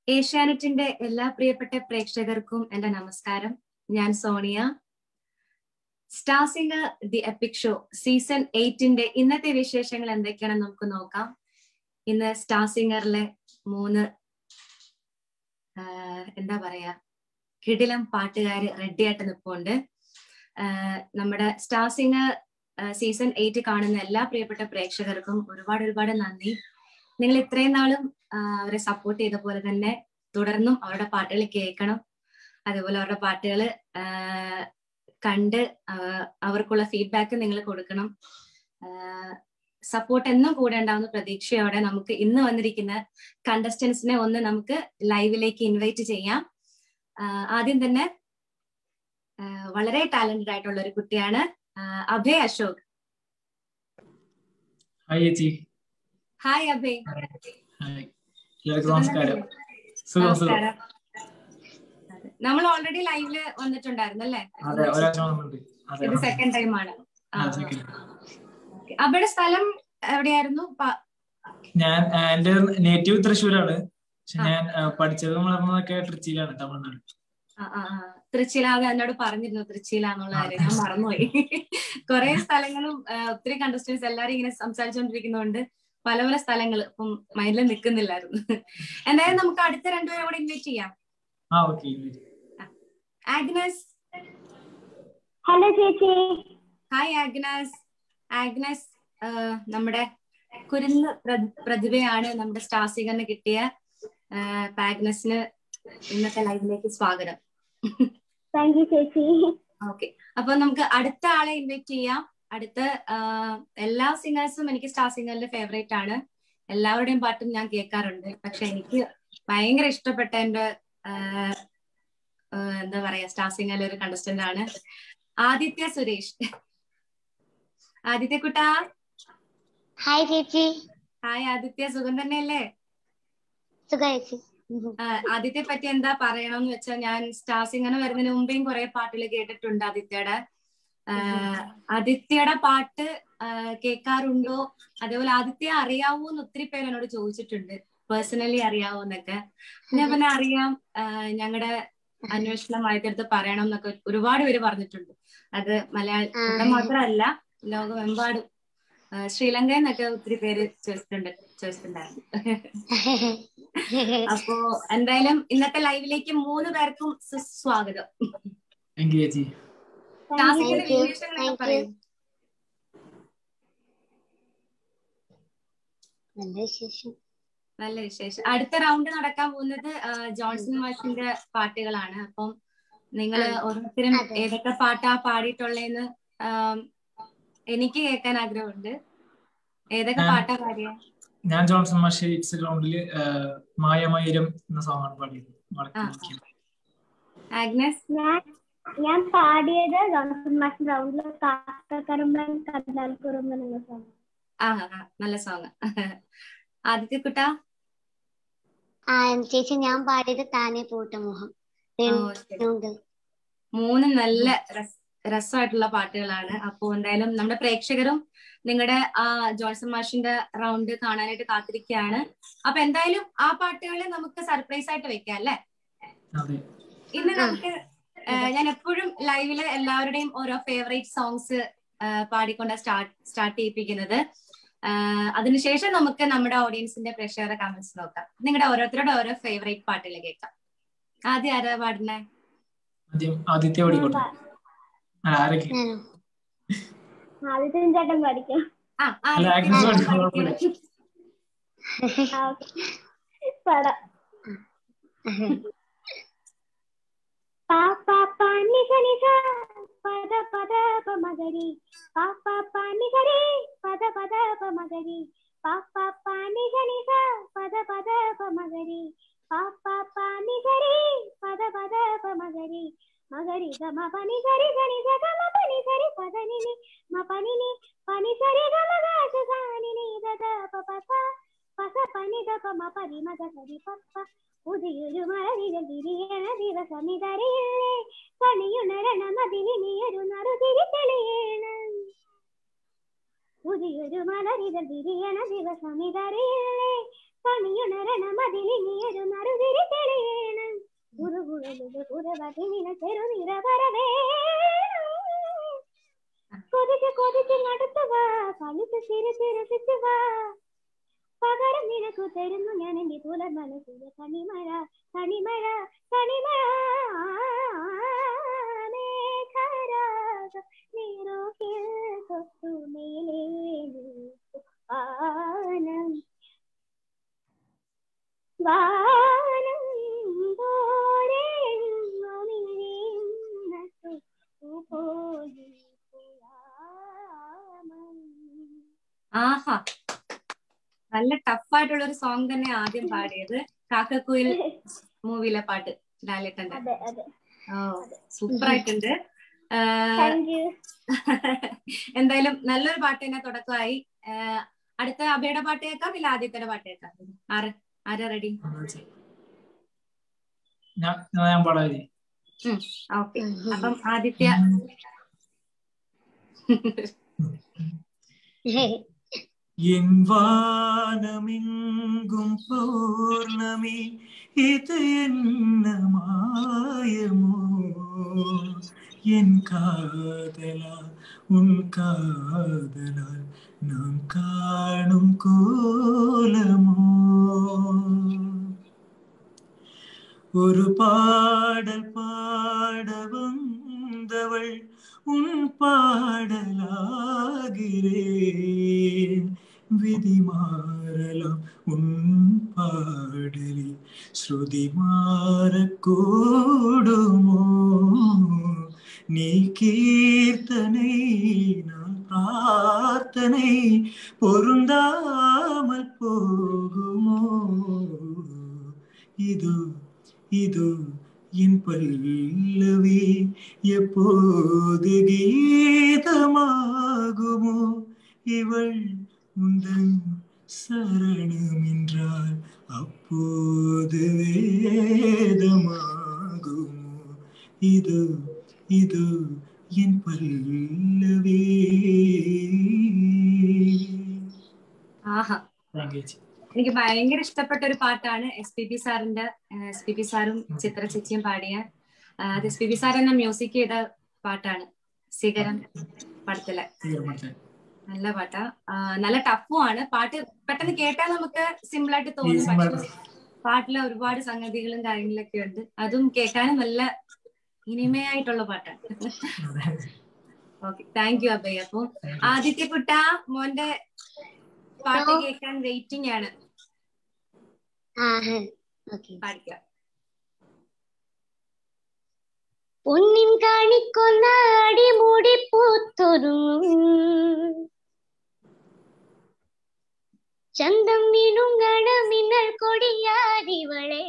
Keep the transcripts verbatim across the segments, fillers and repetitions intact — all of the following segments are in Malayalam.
ഏഷ്യാനെറ്റിന്റെ എല്ലാ പ്രിയപ്പെട്ട പ്രേക്ഷകർക്കും എന്റെ നമസ്കാരം. ഞാൻ Sonia. Star singer the epic show season എയ്റ്റിന്റെ ഇന്നത്തെ വിശേഷങ്ങൾ എന്തൊക്കെയാണെന്ന് നമുക്ക് നോക്കാം. ഇന്ന് സ്റ്റാർ സിംഗറിലെ മൂന്ന് എന്താ പറയാ കിടിലം പാട്ടുകാര് റെഡിയായിട്ട് നിൽപ്പുണ്ട്. നമ്മുടെ സ്റ്റാർ സിംഗർ സീസൺ എയ്റ്റ് കാണുന്ന എല്ലാ പ്രിയപ്പെട്ട പ്രേക്ഷകർക്കും ഒരുപാട് ഒരുപാട് നന്ദി. നിങ്ങൾ ഇത്രയും നാളും അവരെ സപ്പോർട്ട് ചെയ്ത പോലെ തന്നെ തുടർന്നും അവരുടെ പാട്ടുകൾ കേൾക്കണം. അതുപോലെ അവരുടെ പാട്ടുകൾ കണ്ട് അവർക്കുള്ള ഫീഡ്ബാക്ക് നിങ്ങൾ കൊടുക്കണം. സപ്പോർട്ട് എന്നും കൂടെ ഉണ്ടാവുന്ന പ്രതീക്ഷയോടെ നമുക്ക് ഇന്ന് വന്നിരിക്കുന്ന കണ്ടസ്റ്റൻസിനെ ഒന്ന് നമുക്ക് ലൈവിലേക്ക് ഇൻവൈറ്റ് ചെയ്യാം. ആദ്യം തന്നെ വളരെ ടാലന്റഡ് ആയിട്ടുള്ള ഒരു കുട്ടിയാണ് അഭയ് അശോക്. ഹായ് ചേച്ചി. ഹായ് അഭയ്. നമസ്കാരം. നമസ്കാരം. നമ്മൾ ഓൾറെഡി ലൈവില് വന്നിട്ടുണ്ടായിരുന്നു അല്ലേ? ഇത് സെക്കൻഡ് ടൈം ആണ്. അഭയുടെ സ്ഥലം എവിടെയായിരുന്നു? ഞാൻ എന്റെ നേറ്റീവ് തൃശ്ശൂരാണ്. ഞാൻ പഠിച്ചത് വളർന്നതൊക്കെ തൃച്ചിയിലാണ്, തമിഴ്നാട്. തൃച്ചിയിലാകെ എന്നോട് പറഞ്ഞിരുന്നു തൃച്ചിയിലാന്നുള്ള കാര്യം, ഞാൻ മറന്നുപോയി. കുറെ സ്ഥലങ്ങളും ഒത്തിരി കണ്ടസ്റ്റൻസ് എല്ലാരും ഇങ്ങനെ സംസാരിച്ചുകൊണ്ടിരിക്കുന്നതുകൊണ്ട് പല പല സ്ഥലങ്ങൾ ഇപ്പം മൈൻഡിൽ നിൽക്കുന്നില്ലായിരുന്നു. എന്തായാലും നമുക്ക് അടുത്ത രണ്ടുപേരും കൂടെ ഇൻവൈറ്റ് ചെയ്യാം. ആഗ്നസ്. ഹലോ ചേച്ചി. Hi Agnes. ആഗ്നസ് നമ്മുടെ കുരുന്ന് പ്രതിഭയാണ്. നമ്മുടെ സ്റ്റാർ സിംഗറിന് കിട്ടിയ ആഗ്നസിന് ഇന്നത്തെ ലൈവിലേക്ക് സ്വാഗതം. താങ്ക് യു ചേച്ചി. ഓക്കെ, അപ്പൊ നമുക്ക് അടുത്ത ആളെ ഇൻവൈറ്റ് ചെയ്യാം. അടുത്ത എല്ലാ സിംഗേഴ്സും എനിക്ക് സ്റ്റാർ സിംഗറിന്റെ ഫേവറേറ്റ് ആണ്. എല്ലാവരുടെയും പാട്ടും ഞാൻ കേൾക്കാറുണ്ട്. പക്ഷെ എനിക്ക് ഭയങ്കര ഇഷ്ടപ്പെട്ട എന്റെ എന്താ പറയാ സ്റ്റാർ സിംഗറിലെ ഒരു കണ്ടസ്റ്റന്റ് ആണ് ആദിത്യ സുരേഷ്. ആദിത്യ കുട്ടാ. ഹായ് ചേച്ചി. ഹായ് ആദിത്യ, സുഖം തന്നെയല്ലേ? സുഖം ചേച്ചി. ആദിത്യയെ പറ്റി എന്താ പറയണമെന്ന് വെച്ചാൽ, ഞാൻ സ്റ്റാർ സിംഗറിന് വരുന്നതിന് മുമ്പേയും കുറെ പാട്ടുകൾ കേട്ടിട്ടുണ്ട് ആദിത്യയുടെ. ആദിത്യയുടെ പാട്ട് കേൾക്കാറുണ്ടോ? അതേപോലെ ആദിത്യ അറിയാവോ എന്ന് ഒത്തിരി പേര് എന്നോട് ചോദിച്ചിട്ടുണ്ട്, പേഴ്സണലി അറിയാവോ എന്നൊക്കെ. ഞാൻ പിന്നെ അറിയാം, ഞങ്ങളുടെ അന്വേഷണം ആദ്യത്തെ പറയണം എന്നൊക്കെ ഒരുപാട് പേര് പറഞ്ഞിട്ടുണ്ട്. അത് മലയാളം മാത്രമല്ല, ലോകമെമ്പാടും ശ്രീലങ്കയിൽ നിന്നൊക്കെ ഒത്തിരി പേര് ചോദിച്ചിട്ടുണ്ട് ചോദിച്ചിട്ടുണ്ടായിരുന്നു അപ്പോ എന്തായാലും ഇന്നത്തെ ലൈവിലേക്ക് മൂന്ന് പേർക്കും സുസ്വാഗതം. നല്ല വിശേഷം. അടുത്ത റൗണ്ട് നടക്കാൻ പോകുന്നത് ജോൺസൺ മാഷിന്റെ പാട്ടുകളാണ്. അപ്പം നിങ്ങൾ ഓരോരുത്തരും ഏതൊക്കെ പാട്ടാ പാടിയിട്ടുള്ളതെന്ന് എനിക്ക് കേൾക്കാൻ ആഗ്രഹമുണ്ട്. ഏതൊക്കെ പാട്ടാ പാടിയ? ഞാൻ ജോൺസൺ മാഷ് ഇറ്റ്സ് ഗ്രൗണ്ടില് മായമൈരം എന്ന സോങ്ങാണ് പാടിയത്. ആഗ്നസ്. ഞാൻ പാടിയത് ജോൺസൺ മാഷ് ഗ്രൗണ്ടില് കാക്കക്കറുമ്പൻ കണ്ടാൽക്കുറുമ്പൻ എന്ന സോങ്. ആ നല്ല സോങ്. ആദിത്യ കുട്ടാ. ആ ചേച്ചി, ഞാൻ പാടിയത് താനെ പൂട്ട മോഹം. മൂന്ന് നല്ല രസമായിട്ടുള്ള പാട്ടുകളാണ്. അപ്പൊ എന്തായാലും നമ്മുടെ പ്രേക്ഷകരും നിങ്ങളുടെ ആ ജോൺസൺ മാഷിന്റെ റൗണ്ട് കാണാനായിട്ട് കാത്തിരിക്കുകയാണ്. അപ്പൊ എന്തായാലും ആ പാട്ടുകളെ നമുക്ക് സർപ്രൈസ് ആയിട്ട് വെക്കാം അല്ലേ? ഇന്ന് നമുക്ക് ഞാൻ എപ്പോഴും ലൈവില് എല്ലാവരുടെയും ഓരോ ഫേവറേറ്റ് സോങ്സ് പാടിക്കൊണ്ട് സ്റ്റാർട്ട് സ്റ്റാർട്ട് ചെയ്യിപ്പിക്കുന്നത്. അതിനുശേഷം നമുക്ക് നമ്മുടെ ഓഡിയൻസിന്റെ പ്രേക്ഷകരുടെ കമന്റ്സ് നോക്കാം. നിങ്ങളുടെ ഓരോരുത്തരുടെ ഓരോ ഫേവറേറ്റ് പാട്ടുകൾ കേൾക്കാം. ആദ്യം ആരാ പാടുന്നേ? ആദിത്യ പാടിക്കോട്ടെ. ആദിത്യൻ ചേട്ടൻ പഠിക്കാം. പാപ്പാ പാനി സനിസ പദ പദ പമഗരി പാപ്പാ പാനി ഗരി പദ പദ പമഗരി പാപ്പാ പാനി സനിസ പദ പദ പമഗരി പാപ്പാ പാനി ഗരി പദ പദ പമഗരി മഗരി ഗമ പനി ഗരി ഗനി ഗമ പനി ഗരി പദനി നി മ പനി നി പനി സരി ഗമ ഗ സാനി നി ദദ പ പ പസ പനി ദ പ മ പരി മ ഗ സരി പപ്പ ഉദിയൊരു മലരിതൽ വിരിയണ ദിവസമിതറിയില്ലേ കണിയുണരണ മതിനി നീയൊരു നറുതിരി തെളിയണം. ഉദിയൊരു മലരിതൽ വിരിയണ ദിവസമിതറിയില്ലേ പണിയുണരണം അതിലിനിയൊരു നറുതിരി തെളിയണം ചെറുനിറ വരവേണം കൊതിച്ച് കൊതിച്ച് നടത്തുവാ കളിച്ച് ചിരിച്ച് രസിച്ചുവാ പകരം നിനക്കു തരുന്നു ഞാൻ എന്റെ പുലർ മനസ്സിലെ കണിമഴ കണിമഴ കണിമഴ മേഘരാഗം നിറോഹിൽ തൊട്ടു മേലേ വാനം വാനം പോരെ പോയി ആഹാ, നല്ല ടഫായിട്ടുള്ള ഒരു സോങ് തന്നെ ആദ്യം പാടിയത്. കാക്കക്കുയിൽ മൂവിയിലെ പാട്ട് ലാലേട്ടന്റെ. ഓ, സൂപ്പർ ആയിട്ടുണ്ട്. എന്തായാലും നല്ലൊരു പാട്ട് തന്നെ തുടക്കമായി. അടുത്ത അബയുടെ പാട്ട് കേൾക്കാം, ഇല്ല ആദ്യത്തെ പാട്ട് കേൾക്കാം? ആര് ആരാ റെഡി? ഓക്കെ, അപ്പം ആദിത്യ. என் வானமெங்கும் பௌர்ணமி இது என்ன மாயமோ என் காதலா உன் காதலால் நாம் காணும் கோலமோ ஒரு பாடல் பாட வந்தவள் உன் பாடலாகிறேன் விதி மாறலாம் உன் பாடலில் ஸ்ருதி மாறக்கூடுமோ நீ கீர்த்தனை நான் பிரார்த்தனை பொருந்தாமல் போகுமோ இது இது என் பல்லவி எப்போது கீதமாகுமோ இவள் உந்தன் சரணம் என்றால் அப்போது வேதமாகுமோ இது இது என் பல்லவி. ആഹാ, എനിക്ക് ഭയങ്കര ഇഷ്ടപ്പെട്ട ഒരു പാട്ടാണ്. എസ് പി പി സാറിന്റെ എസ് പി പി സാറും ചിത്ര ചേച്ചിയും പാടിയ, അത് എസ് പി പി സാർ തന്നെ മ്യൂസിക് ചെയ്ത പാട്ടാണ്. ശിഖരം പടത്തിലെ നല്ല പാട്ടാ. നല്ല ടഫും ആണ് പാട്ട്. പെട്ടെന്ന് കേട്ടാൽ നമുക്ക് സിമ്പിൾ ആയിട്ട് തോന്നും, പക്ഷെ പാട്ടിലെ ഒരുപാട് സംഗതികളും കാര്യങ്ങളൊക്കെ ഉണ്ട്. അതും കേൾക്കാനും നല്ല ഇനിമയായിട്ടുള്ള പാട്ടാണ്. Okay, thank you Abhay. അപ്പൊ ആദിത്യ കുട്ട മോന്റെ പാട്ട് കേൾക്കാൻ വെയിറ്റിംഗ് ആണ്. പാടിക്കാം. പൊന്നിൻ കാണിക്കൊന്ന അടിമുടി പൂത്തൊരുങ്ങും ചന്തം മിനുങ്ങണ മിന്നൽ കൊടിയാരിവളെ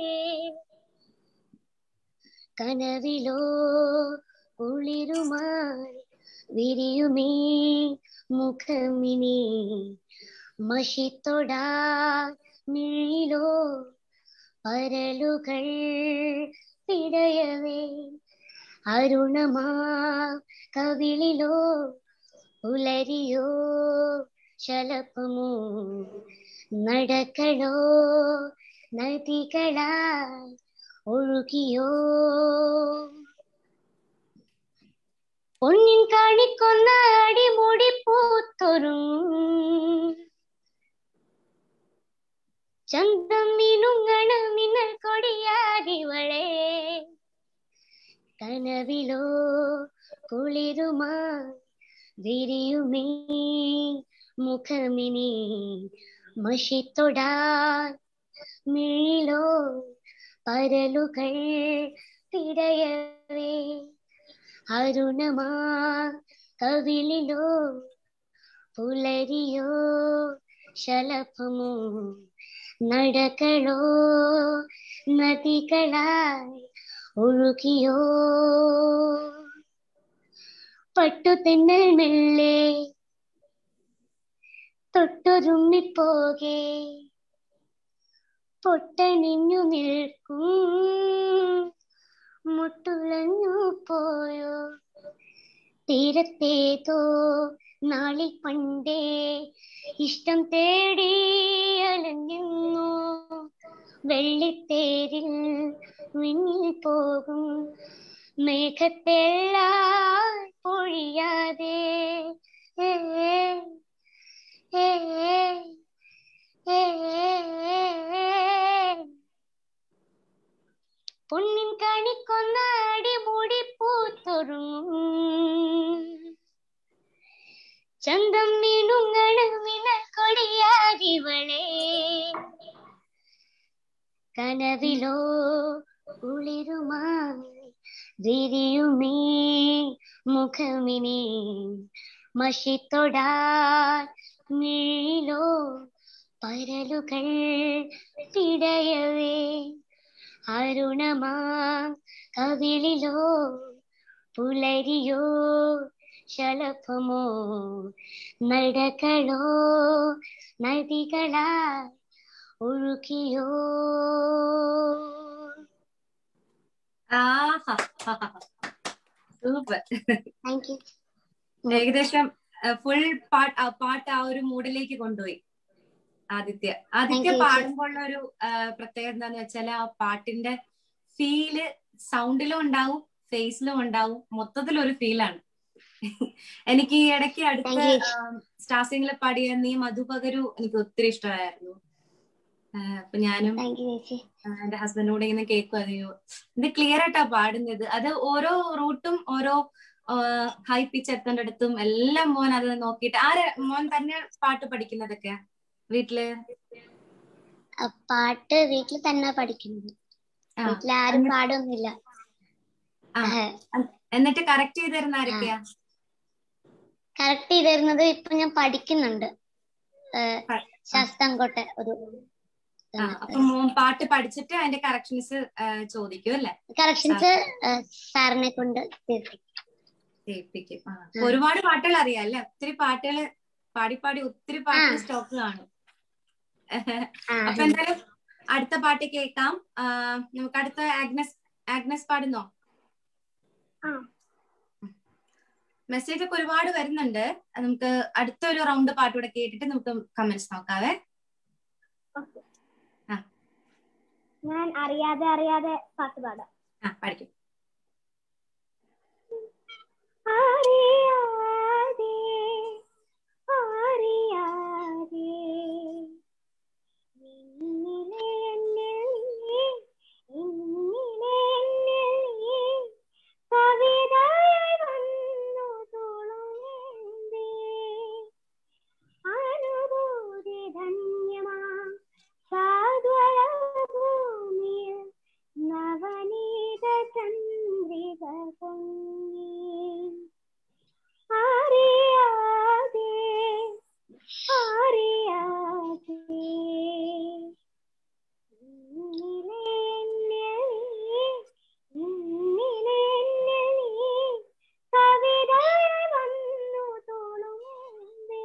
കനവിലോ കുളിരുമായി വിരിയുമേ മുഖമിനി മഷിത്തൊടാ മിഴിലോ പരലുകൾ പിടയവേ അരുണമാ കവിളിലോ പുലരിയോ ശലഭമോ നടക്കളോ നദികളായി ഒഴുകിയോ പൊന്നിൻ കാണിക്കൊന്ന അടിമുടി പൂത്തൊരുങ്ങും ചന്തം മിനുങ്ങണ മിന്നൽ കൊടിയാരിവളെ കനവിലോ കുളിരുമായി വിരിയുമേ മുഖമിനി മഷിത്തൊടാൻ മിഴിലോ പരലുകൾ തിരയവേ അരുണമാ കവിളിലോ പുലരിയോ ശലഭമോ നടകളോ നദികളായി ഒഴുകിയോ പട്ടുതെന്നൽ മെല്ലെ തൊട്ടൊരുമ്മിപ്പോകെ പൊട്ടണിഞ്ഞു നിൽക്കും മുട്ടുലഞ്ഞു പോയോ തീരത്തേതോ നാളിൽ പണ്ടേ ഇഷ്ടം തേടി അലഞ്ഞു വെള്ളിത്തേരിൽ മിന്നിൽ പോകും മേഘത്തെല്ലാം പൊഴിയാതെ ഏ ഏ ഏ പൊന്നിൻ കണിക്കൊന്നാടി മൂടി പൂത്തൊരുങ്ങും ചന്തം മീനുങ്ങള് മിന്നൽ കൊടിയാരിവളെ കനവിലോ കുളിരുമായി വിരിയുമീ മുഖമിനി മഷിത്തൊടാൻ മിഴിയിലോ പരലുകൾ പിടയവേ അരുണമാ കവിളിലോ പുലരിയോ ശലഭമോ നടകളോ നദികളായി ഒഴുകിയോ. സൂപ്പർ. Thank you. ഏകദേശം ഫുൾ പാട്ട് പാട്ട് ആ ഒരു മൂഡിലേക്ക് കൊണ്ടുപോയി ആദിത്യ. ആദിത്യ പാടുമ്പോഴുള്ള ഒരു പ്രത്യേകത എന്താന്ന് വെച്ചാൽ ആ പാട്ടിന്റെ ഫീല് സൗണ്ടിലും ഉണ്ടാവും ഫേസിലും ഉണ്ടാവും, മൊത്തത്തിലൊരു ഫീലാണ്. എനിക്ക് ഈ ഇടയ്ക്ക് അടുത്ത സ്റ്റാർ സിംഗിൽ പാടിയ നീ മധുപകരു എനിക്ക് ഒത്തിരി ഇഷ്ടമായിരുന്നു. അപ്പൊ ഞാനും എന്റെ ഹസ്ബൻഡും കൂടെ ഇങ്ങനെ കേൾക്കുമായിരുന്നു, ഇത് ക്ലിയർ ആയിട്ടാ പാടുന്നത്. അത് ഓരോ റൂട്ടും ഓരോ ഹൈ പിച്ച് എത്തേണ്ടടുത്തും എല്ലാം മോൻ അത് നോക്കിയിട്ട്. ആര് മോൻ തന്നെ പാട്ട് പഠിക്കുന്നതൊക്കെ വീട്ടില്? പാട്ട് വീട്ടിൽ തന്നെ പഠിക്കുന്നത്, വീട്ടിൽ ആരും പാടൊന്നുമില്ല. എന്നിട്ട് കറക്റ്റ് ചെയ്ത് തരുന്ന ആരൊക്കെയാ? കറക്റ്റ് ചെയ്ത് തരുന്നത് ഇപ്പൊ ഞാൻ പഠിക്കുന്നുണ്ട്, ശാസ്താംകോട്ടെ ഒരു. അപ്പൊ മോൻ പാട്ട് പഠിച്ചിട്ട് അതിന്റെ കറക്ഷൻസ് ചോദിക്കും അല്ലെ? കറക്ഷൻസ് സാറിനെ കൊണ്ട് കേൾപ്പിക്കും. ഒരുപാട് പാട്ടുകൾ അറിയാം അല്ലെ? ഒത്തിരി പാട്ടുകള് പാടി പാടി ഒത്തിരി പാട്ടുകൾ സ്റ്റോക്ക് കാണും. അപ്പൊ എന്തായാലും അടുത്ത പാട്ട് കേൾക്കാം. നമുക്ക് അടുത്ത ആഗ്നസ് ആഗ്നസ് പാടുന്നോ? മെസ്സേജ് ഒക്കെ ഒരുപാട് വരുന്നുണ്ട്. നമുക്ക് അടുത്തൊരു റൗണ്ട് പാട്ടൂടെ കേട്ടിട്ട് നമുക്ക് കമന്റ്സ് നോക്കാവേ. ഞാൻ അറിയാതെ അറിയാതെ പാട്ട് പാടാം. ആ പഠിക്കും. അറിയാതെ അറിയാതെ ഇന്നിലെ എന്നിൽ ഇന്നിലെ എന്നിൽ കവിതയായി വന്നു തുളുമ്പി അനുഭൂതി ധന്യമാ സാദ്വയ ഭൂമിയിൽ നവനീത ചന്ദ്രിക പൊങ്ങി അറിയാതെ അറിയാതെ ഇന്നിലെ എന്നിൽ ഇന്നിലെ എന്നിൽ കവിതയായി വന്നു തുളുമ്പി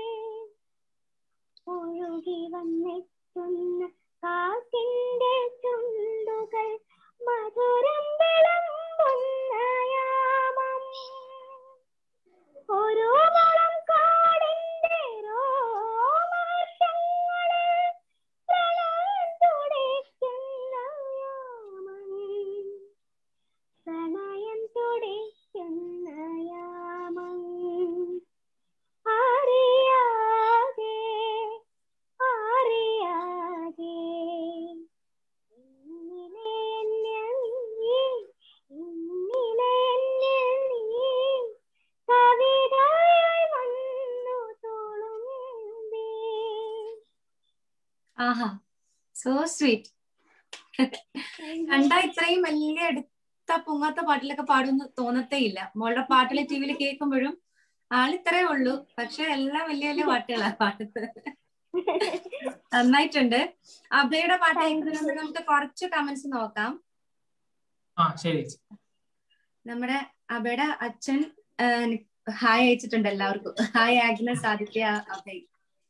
ഒഴുകി വന്നെത്തുന്ന കാറ്റിന്റെ ചുണ്ടുകൾ മധുരം വിളമ്പുന്ന യാമം ഒരു വളം കാടിന്റെ രോമാഞ്ചങ്ങളിൽ പ്രണയം തുടിക്കുന്ന യാമം പ്രണയം തുടിക്കുന്ന യാമം അറിയാതെ അറിയാതെ ഇന്നിലെ എന്നിൽ ഇന്നിലെ എന്നിൽ കവിതയായി വന്നു തുളുമ്പി. ആഹാ, സോ സ്വീറ്റ്. കണ്ടാ ഇത്രയും വലിയ എടുത്ത പൊങ്ങാത്ത പാട്ടിലൊക്കെ പാടുമെന്ന് തോന്നത്തേ ഇല്ല. മോളുടെ പാട്ടിലെ ടി വിയിൽ കേൾക്കുമ്പോഴും ആളിത്രേ ഉള്ളൂ, പക്ഷെ എല്ലാം വലിയ വലിയ പാട്ടുകളാ പാടുന്നത്. നന്നായിട്ടുണ്ട്. അഭയുടെ പാട്ട് കേൾക്കുന്നുണ്ട്. നമുക്ക് കുറച്ച് കമന്റ്സ് നോക്കാം. നമ്മുടെ അഭയുടെ അച്ഛൻ ഹായ് അയച്ചിട്ടുണ്ട് എല്ലാവർക്കും. Hi Agnes, Aditya, Abhay.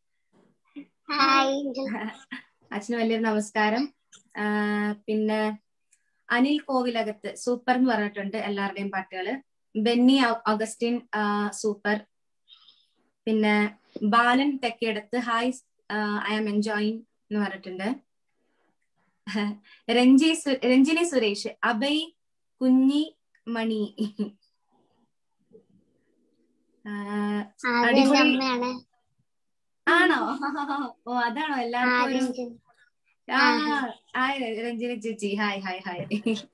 അച്ഛന് വലിയൊരു നമസ്കാരം. പിന്നെ അനിൽ കോവിലകത്ത് സൂപ്പർ എന്ന് പറഞ്ഞിട്ടുണ്ട് എല്ലാവരുടെയും പാട്ടുകള്. Benny Augustine super. പിന്നെ Balan Thekkedath hi I am enjoying എന്ന് പറഞ്ഞിട്ടുണ്ട്. രഞ്ജി രഞ്ജിനി സുരേഷ് അഭയ് കുഞ്ഞി മണി അടിപൊളി ആണോ? ഓ അതാണോ എല്ലാവർക്കും ഒരു ആ ഹായ് രഞ്ജിനി ചേച്ചി ഹായ് ഹായ് ഹായ്.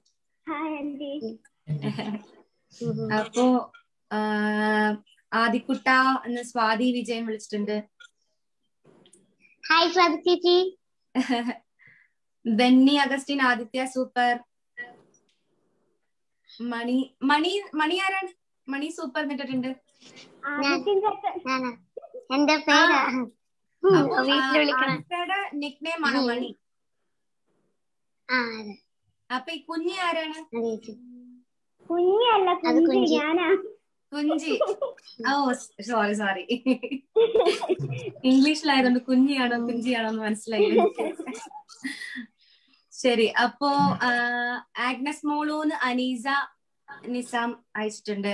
അപ്പോ ആദിക്കുട്ട എന്ന് സ്വാതി വിജയം വിളിച്ചിട്ടുണ്ട്. ഹായ് സ്വാതി ചേച്ചി. Benny Augustine Aditya super. Mani Mani Mani ആരാണ്? മണി സൂപ്പർ എന്നിട്ടുണ്ട്. എന്റെ പേരാ നിക് നെയിം ആണോ മണി? അപ്പൊ ഈ കുഞ്ഞി ആരാണ്? കുഞ്ഞല്ല ഞാനാ. കുഞ്ചി. ഓ സോറി സോറി ഇംഗ്ലീഷിലായതുകൊണ്ട് കുഞ്ഞിയാണോ കുഞ്ചിയാണോ എന്ന് മനസ്സിലായില്ല. ശരി, അപ്പോ ആഗ്നസ് മോളൂന്ന് അനീസ നിസാം അയച്ചിട്ടുണ്ട്.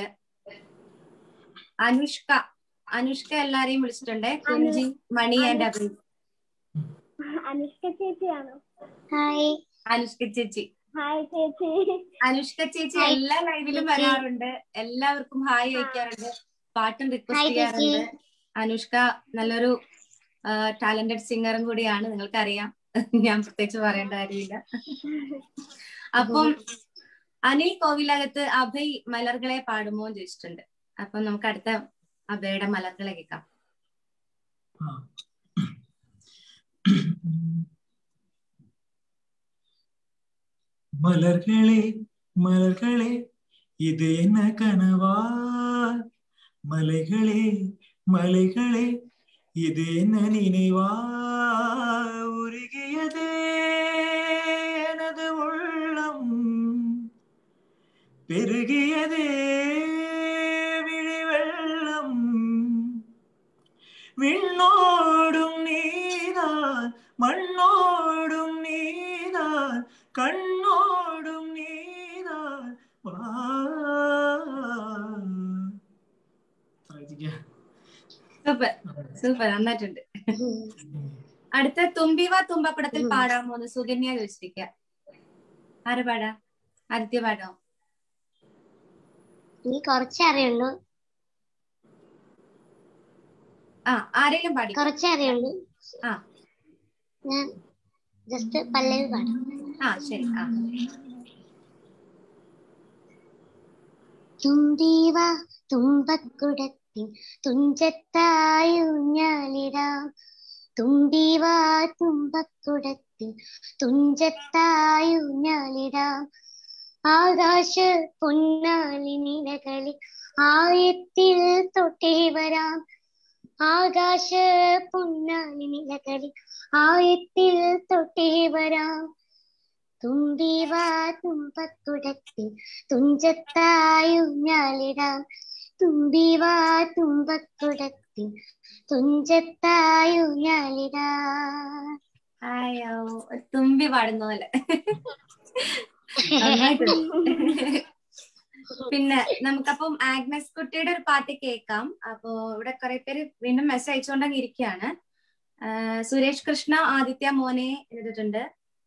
അനുഷ്ക അനുഷ്ക എല്ലാരെയും വിളിച്ചിട്ടുണ്ട്. കുഞ്ചി മണി ആൻഡ് അഭി. അനുഷ്ക ചേച്ചിയാണോ? ഹായ് അനുഷ്ക ചേച്ചി. ഹായ് ചേച്ചി. അനുഷ്ക ചേച്ചി എല്ലാ ലൈവിലും വരാറുണ്ട്, എല്ലാവർക്കും ഹായ് അയക്കാറുണ്ട്, പാട്ടും റിക്വസ്റ്റ് ചെയ്യാറുണ്ട്. അനുഷ്ക നല്ലൊരു ടാലന്റഡ് സിംഗറും കൂടിയാണ്, നിങ്ങൾക്കറിയാം, ഞാൻ പ്രത്യേകിച്ച് പറയേണ്ട കാര്യമില്ല. അപ്പം അനിൽ കോവിലകത്ത് അഭയ് മലർകളെ പാടുമോ എന്ന് ചോദിച്ചിട്ടുണ്ട്. അപ്പം നമുക്ക് അടുത്ത അഭയുടെ മലർകളെ കേൾക്കാം. மலர்களே மலர்களே இது என்ன கனவா, மலைகளே மலைகளே இது என்ன நினைவா, உருகியதே எனது உள்ளம், பெருகியதே விழி வெள்ளம், விண்ணோடும் நீதான் மண்ணோடும் நீதான் കണ്ണോടും നീതാൻ വാ. സൂപ്പർ സൂപ്പർ നന്നായിട്ടുണ്ട്. അടുത്ത തുമ്പിവ തുമ്പക്കുടത്തിൽ പാടാമോ എന്ന് സുകന്യ ചോദിച്ചിരിക്ക. ആര് പാടാ? ആദിത്യ പാടോ? നീ കുറച്ചേ അറിയുള്ളൂ. ആ ആരെങ്കിലും പാടി? കുറച്ചേ അറിയുള്ളൂ. ആ ഞാൻ ജസ്റ്റ് പല്ലവി പാടാം. ആ ശരി. ആ തുമ്പീവ തുമ്പക്കുടത്തിൻ തുഞ്ചത്തായൂഞ്ഞാലിടാം, തുമ്പീവ തുമ്പക്കുടത്തിൻ തുഞ്ചത്തായൂഞ്ഞാലിടാം, ആകാശ പൊന്നാലി നിലകളിൽ ആയത്തിൽ തൊട്ടേ വരാം, ആകാശ പൊന്നാലി നിലകളിൽ ആയത്തിൽ തൊട്ടേ വരാം, തുമ്പീവ തുമ്പക്കുടത്തിൻ തുഞ്ചത്തായൂഞ്ഞാലിടാം, തുമ്പീവ തുമ്പക്കുടത്തിൻ തുഞ്ചത്തായൂഞ്ഞാലിടാം. അയ്യോ തുമ്പി പാടുന്ന പോലെ. പിന്നെ നമുക്കപ്പം ആഗ്നസ് കുട്ടിയുടെ ഒരു പാട്ട് കേൾക്കാം. അപ്പോ ഇവിടെ കുറെ പേര് വീണ്ടും മെസ്സേജ് അയച്ചുകൊണ്ടങ്ങ് ഇരിക്കുകയാണ്. സുരേഷ് കൃഷ്ണ ആദിത്യ മോനെ എഴുതിയിട്ടുണ്ട്.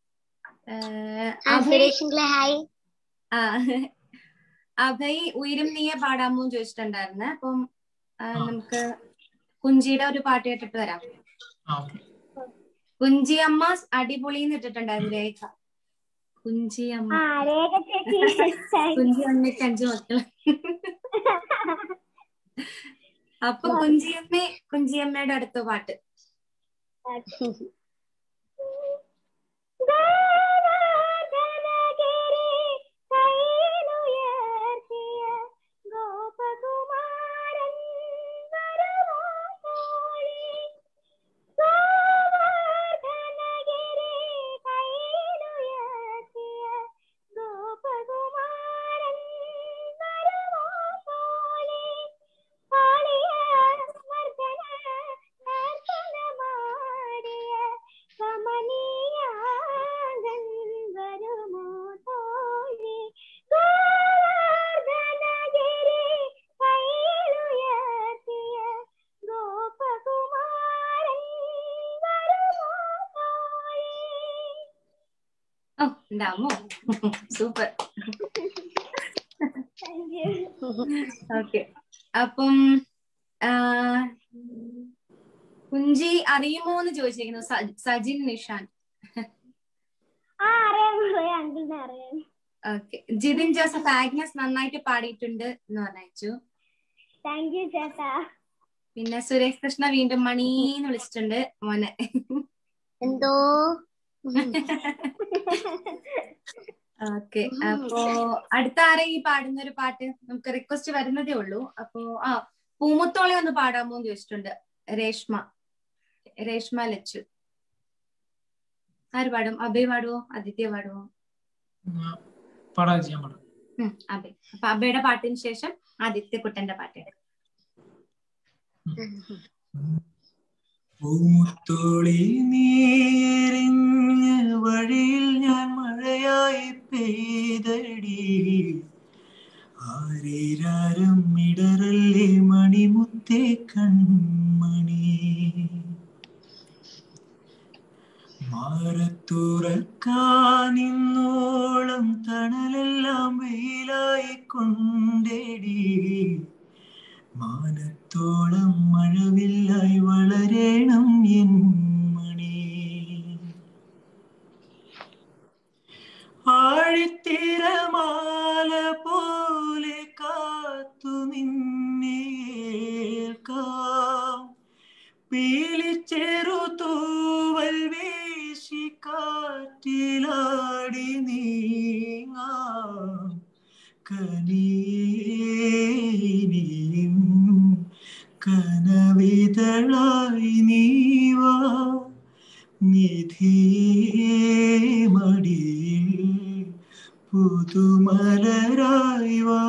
അഭയ് ഉയരും നീയെ പാടാമോ ചോദിച്ചിട്ടുണ്ടായിരുന്നു. അപ്പം നമുക്ക് കുഞ്ചിയുടെ ഒരു പാട്ട് കേട്ടിട്ട് വരാം. കുഞ്ചി അമ്മ അടിപൊളിന്ന് ഇട്ടിട്ടുണ്ടായിരുന്നു രേഖ. കുഞ്ചി അമ്മ കുഞ്ചി അമ്മയ്ക്ക് അഞ്ചു മക്കള്. അപ്പൊ കുഞ്ചിയമ്മ കുഞ്ചിയമ്മയുടെ അടുത്ത പാട്ട്. ഉണ്ടാമോ? സൂപ്പർ. ഓക്കെ, അപ്പം കുഞ്ചി അറിയുമോ എന്ന് ചോദിച്ചിരിക്കുന്നു Sajin Nishan. Okay, Jithin Joseph Agnes നന്നായിട്ട് പാടിയിട്ടുണ്ട് എന്ന് പറഞ്ഞു. പിന്നെ സുരേഷ് കൃഷ്ണ വീണ്ടും മണീന്ന് വിളിച്ചിട്ടുണ്ട് മോനെ. എന്തോ ഓക്കെ, അപ്പോ അടുത്ത ആരെ ഈ പാടുന്ന ഒരു പാട്ട് നമുക്ക് റിക്വസ്റ്റ് വരുന്നതേ ഉള്ളൂ. അപ്പോ ആ പൂമുത്തോളെ ഒന്ന് പാടാമോ എന്ന് ചോദിച്ചിട്ടുണ്ട് രേഷ്മ രേഷ്മ ലച്ചു. ആര് പാടും? അഭയ് പാടുവോ ആദിത്യ പാടുവോ? അഭയ്. അപ്പൊ അഭയുടെ പാട്ടിന് ശേഷം ആദിത്യ കുട്ടന്റെ പാട്ട്. പൂമുത്തോളി നീരിഞ്ഞ വഴിയിൽ ഞാൻ മഴയായി പെയ്തടി, ആരീരാരം ഇടറല്ലേ മണിമുത്തേ കൺമണി, മാറത്തുറക്കാനിന്നോളം തണലെല്ലാം വെയിലായി കൊണ്ടേടി, മാനത്തോളം മഴവില്ലായി വളരേണം എൻ മണി, ആഴിത്തിരമാല പോലെ കാത്തു നിന്നേൽക്കാം, പീലിച്ചെറു തൂവൽ വീശി കാറ്റിലാടി നീങ്ങാം, കനിയേനിയും കനവിതളായി നീവാ, നിധിയേ മടിയിൽ പുതുമലരായി വാ.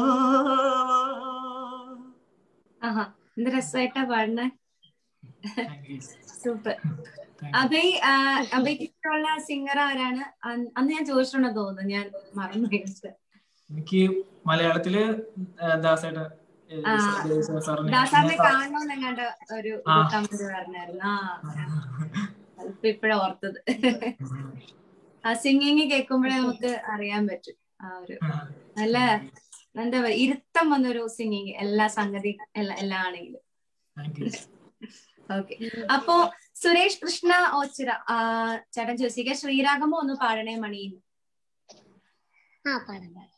ആഹാ, എന്ത് രസമായിട്ടാ പാടുന്നേ. സൂപ്പർ. അഭയ് അഭയ്ക്ക് ഇഷ്ടമുള്ള സിംഗർ ആരാണ്? അന്ന് ഞാൻ ചോദിച്ചിട്ടുണ്ടെന്ന് തോന്നുന്നു, ഞാൻ മറന്നു. എനിക്ക് മലയാളത്തില് ദാസേട്ടൻ ദാസാറിനെ കാണണമെന്ന് എങ്ങാണ്ട് ഒരു കമന്റ് പറഞ്ഞായിരുന്നു. ആ ഇപ്പൊ ഇപ്പഴാ ഓർത്തത്. ആ സിംഗിങ് കേൾക്കുമ്പോഴേ നമുക്ക് അറിയാൻ പറ്റും. ആ ഒരു നല്ല എന്താ പറയുക, ഇരുത്തം വന്നൊരു സിംഗിങ്, എല്ലാ സംഗതി എല്ലാം ആണെങ്കിലും. ഓക്കെ, അപ്പോ സുരേഷ് കൃഷ്ണ ഓച്ചിറ ചേട്ടൻ ചോദിച്ചിരിക്കുക ശ്രീരാഗമോ ഒന്ന് പാടണേ മണിന്ന്. ആ പാടാം പാടാം.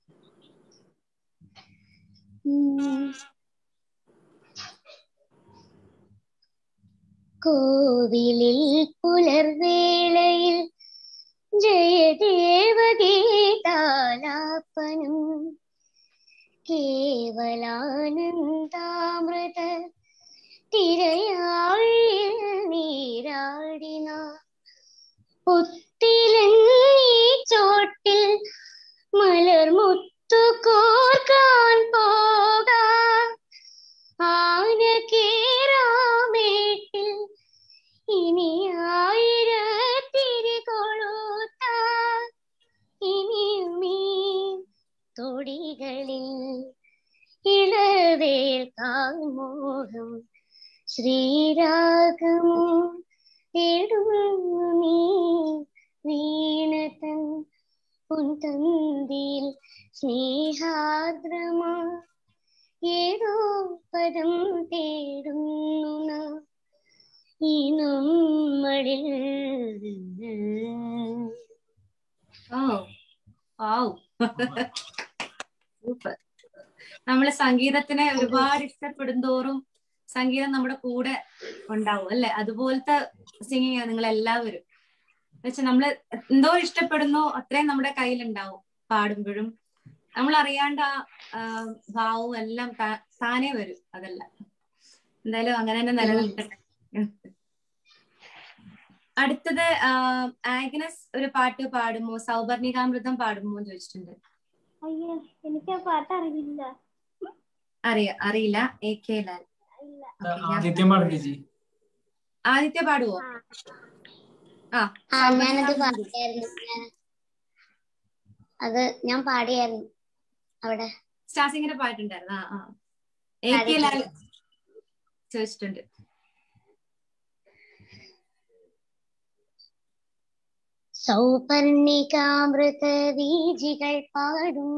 കോവിലിൽ പുലർവേളയിൽ ജയദേവഗീതാലാപനം, കേവലാനന്ദാമൃത തിരയാഴിയിൽ നീരാടിന, പുത്തിലെന്നീ ചോട്ടിൽ മലർമുത്തു കോർക്കാൻ പോകാം, ആന കേറാമേട്ടിൽ ഇനി ആയിരത്തിരി കൊളുത്താൻ, ഇനിയുമീ തൊടികളിൽ ഇളവേൽക്കാൻ മോഹം, ശ്രീരാഗമോ തേടുന്നു നീ വീണതൻ പുൻതന്തിയിൽ, സ്നേഹാദ്രമാ ഏതോ പദം തേടുന്നു നാം ഈ നമ്മളിൽ. സൂപ്പർ. നമ്മള് സംഗീതത്തിനെ ഒരുപാട് ഇഷ്ടപ്പെടുന്തോറും സംഗീതം നമ്മുടെ കൂടെ ഉണ്ടാവും അല്ലെ? അതുപോലത്തെ സിംഗിങ് ആണ് നിങ്ങൾ എല്ലാവരും. എന്നുവെച്ചാൽ നമ്മള് എന്തോ ഇഷ്ടപ്പെടുന്നോ അത്രയും നമ്മുടെ കയ്യിലുണ്ടാവും പാടുമ്പോഴും. നമ്മൾ അറിയാണ്ട് ആ ഭാവവും എല്ലാം താനേ വരും. അതെല്ലാം എന്തായാലും അങ്ങനെ തന്നെ നിലനിൽക്കട്ടെ. അടുത്തത് ആഗ്നസ് ഒരു പാട്ട് പാടുമോ? സൗവർണികാമൃതം പാടുമോ എന്ന് ചോദിച്ചിട്ടുണ്ട്. അയ്യോ, എനിക്ക് ആ പാട്ട് അറിയില്ല. അറിയ അറിയില്ല എ കെ ലാൽ. ആദിത്യ പാടുവോ? ആ ഞാനത് പാടിയായിരുന്നു, അത് ഞാൻ പാടിയായിരുന്നു അവിടെ. സ്റ്റാർസിങ്ങിന്റെ പാട്ടുണ്ടായിരുന്നു. ആ ആ എ കെ ലാൽ ചോദിച്ചിട്ടുണ്ട്. സൗപർണികാമൃത വീജികൾ പാടും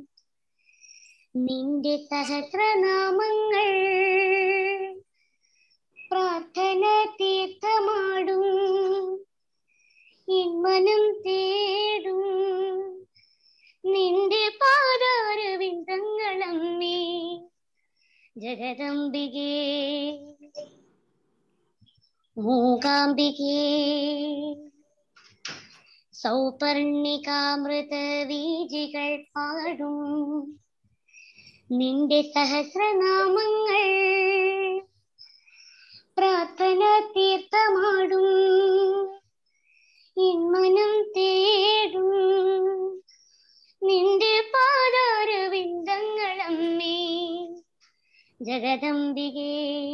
നിന്റെ സഹസ്രനാമങ്ങൾ പ്രാർത്ഥന തീർത്ഥമാടും ഇൻമനം തേടും നിന്റെ പാദാരവിന്ദങ്ങളമ്മേ ജഗദംബികേ മൂകാംബികേ സൗപർണികാമൃത വീജികൾ പാടും നിന്റെ സഹസ്രനാമങ്ങൾ പ്രാർത്ഥന തീർത്ഥമാടും ഇൻമനം തേടും നിന്റെ പാദാരവിന്ദങ്ങളമ്മേ ജഗദംബികേ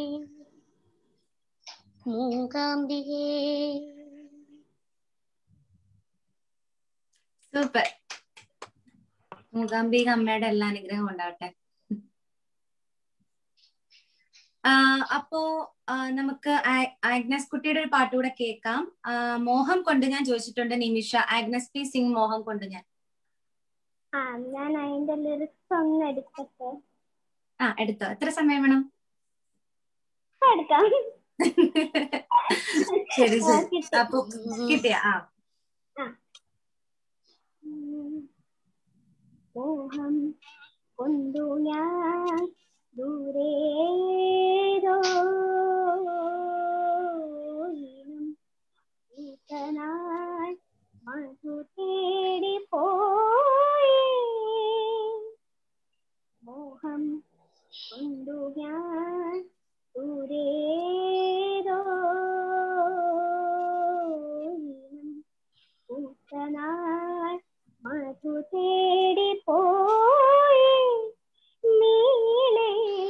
മൂകാംബികേ. സൂപ്പർ. മൂകാംബിക അമ്മയുടെ എല്ലാ അനുഗ്രഹം ഉണ്ടാവട്ടെ. അപ്പോ നമുക്ക് ആഗ്നസ് കുട്ടിയുടെ ഒരു പാട്ട് കൂടെ കേൾക്കാം. മോഹം കൊണ്ട് ഞാൻ ചോദിച്ചിട്ടുണ്ട് നിമിഷ. ആഗ്നസ് പ്ലീസ് സിംഗ് മോഹം കൊണ്ട് ഞാൻ. ആ ഞാൻ അതിന്റെ ലിറിക്സ് ഒന്ന് എടുക്കട്ടെ. ആ എടുത്തോ. എത്ര സമയം വേണം? എടുക്കാം. ശരി ശരി. അപ്പൊ കിട്ടിയ ആ മോഹം കൊണ്ടു ഞാൻ ദൂരേതോ മനസ്സു തേടി പോയി മോഹം കൊണ്ടു ഞാൻ ദൂരേതോ പൂത്തനാൾ മനസ്സു തേടി പോയി നീളെ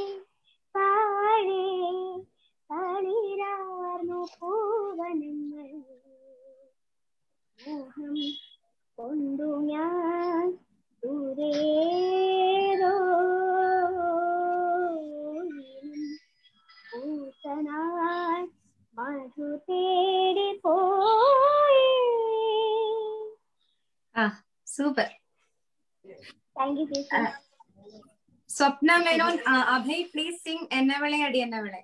താഴെ തളിരാർന്നു പൂവനങ്ങൾ മോഹം കൊണ്ടു ഞാൻ ദൂരേതോ പൂത്തനാൾ മനസ്സു തേടി പോയി. ആ super. Thank you teacher. Swapna Menon. Abhay please sing Ennavale Adi Ennavale.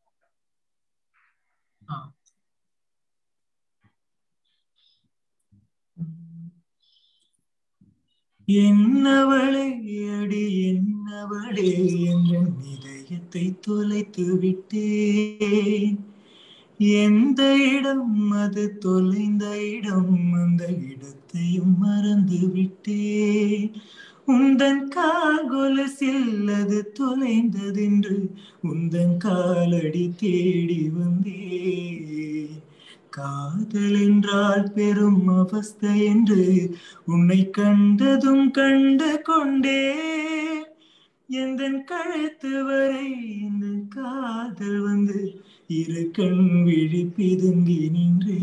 Ennavale அடி என்னவளே என்ற இதயத்தை தொலைத்து விட்டேன். எந்த இடம் அது தொலைந்த இடம் அந்த இடத்தையும் மறந்து விட்டேன். உந்தன் கால் கொலுசில் அது தொலைந்ததென்று உந்தன் காலடி தேடி வந்தேன். காதல் என்றால் பெரும் அவஸ்தை என்று உன்னை கண்டதும் கண்டு கொண்டே எந்தன் கழுத்து வரை இந்த காதல் வந்து இரு கண் விழி பிதுங்கி நின்றே.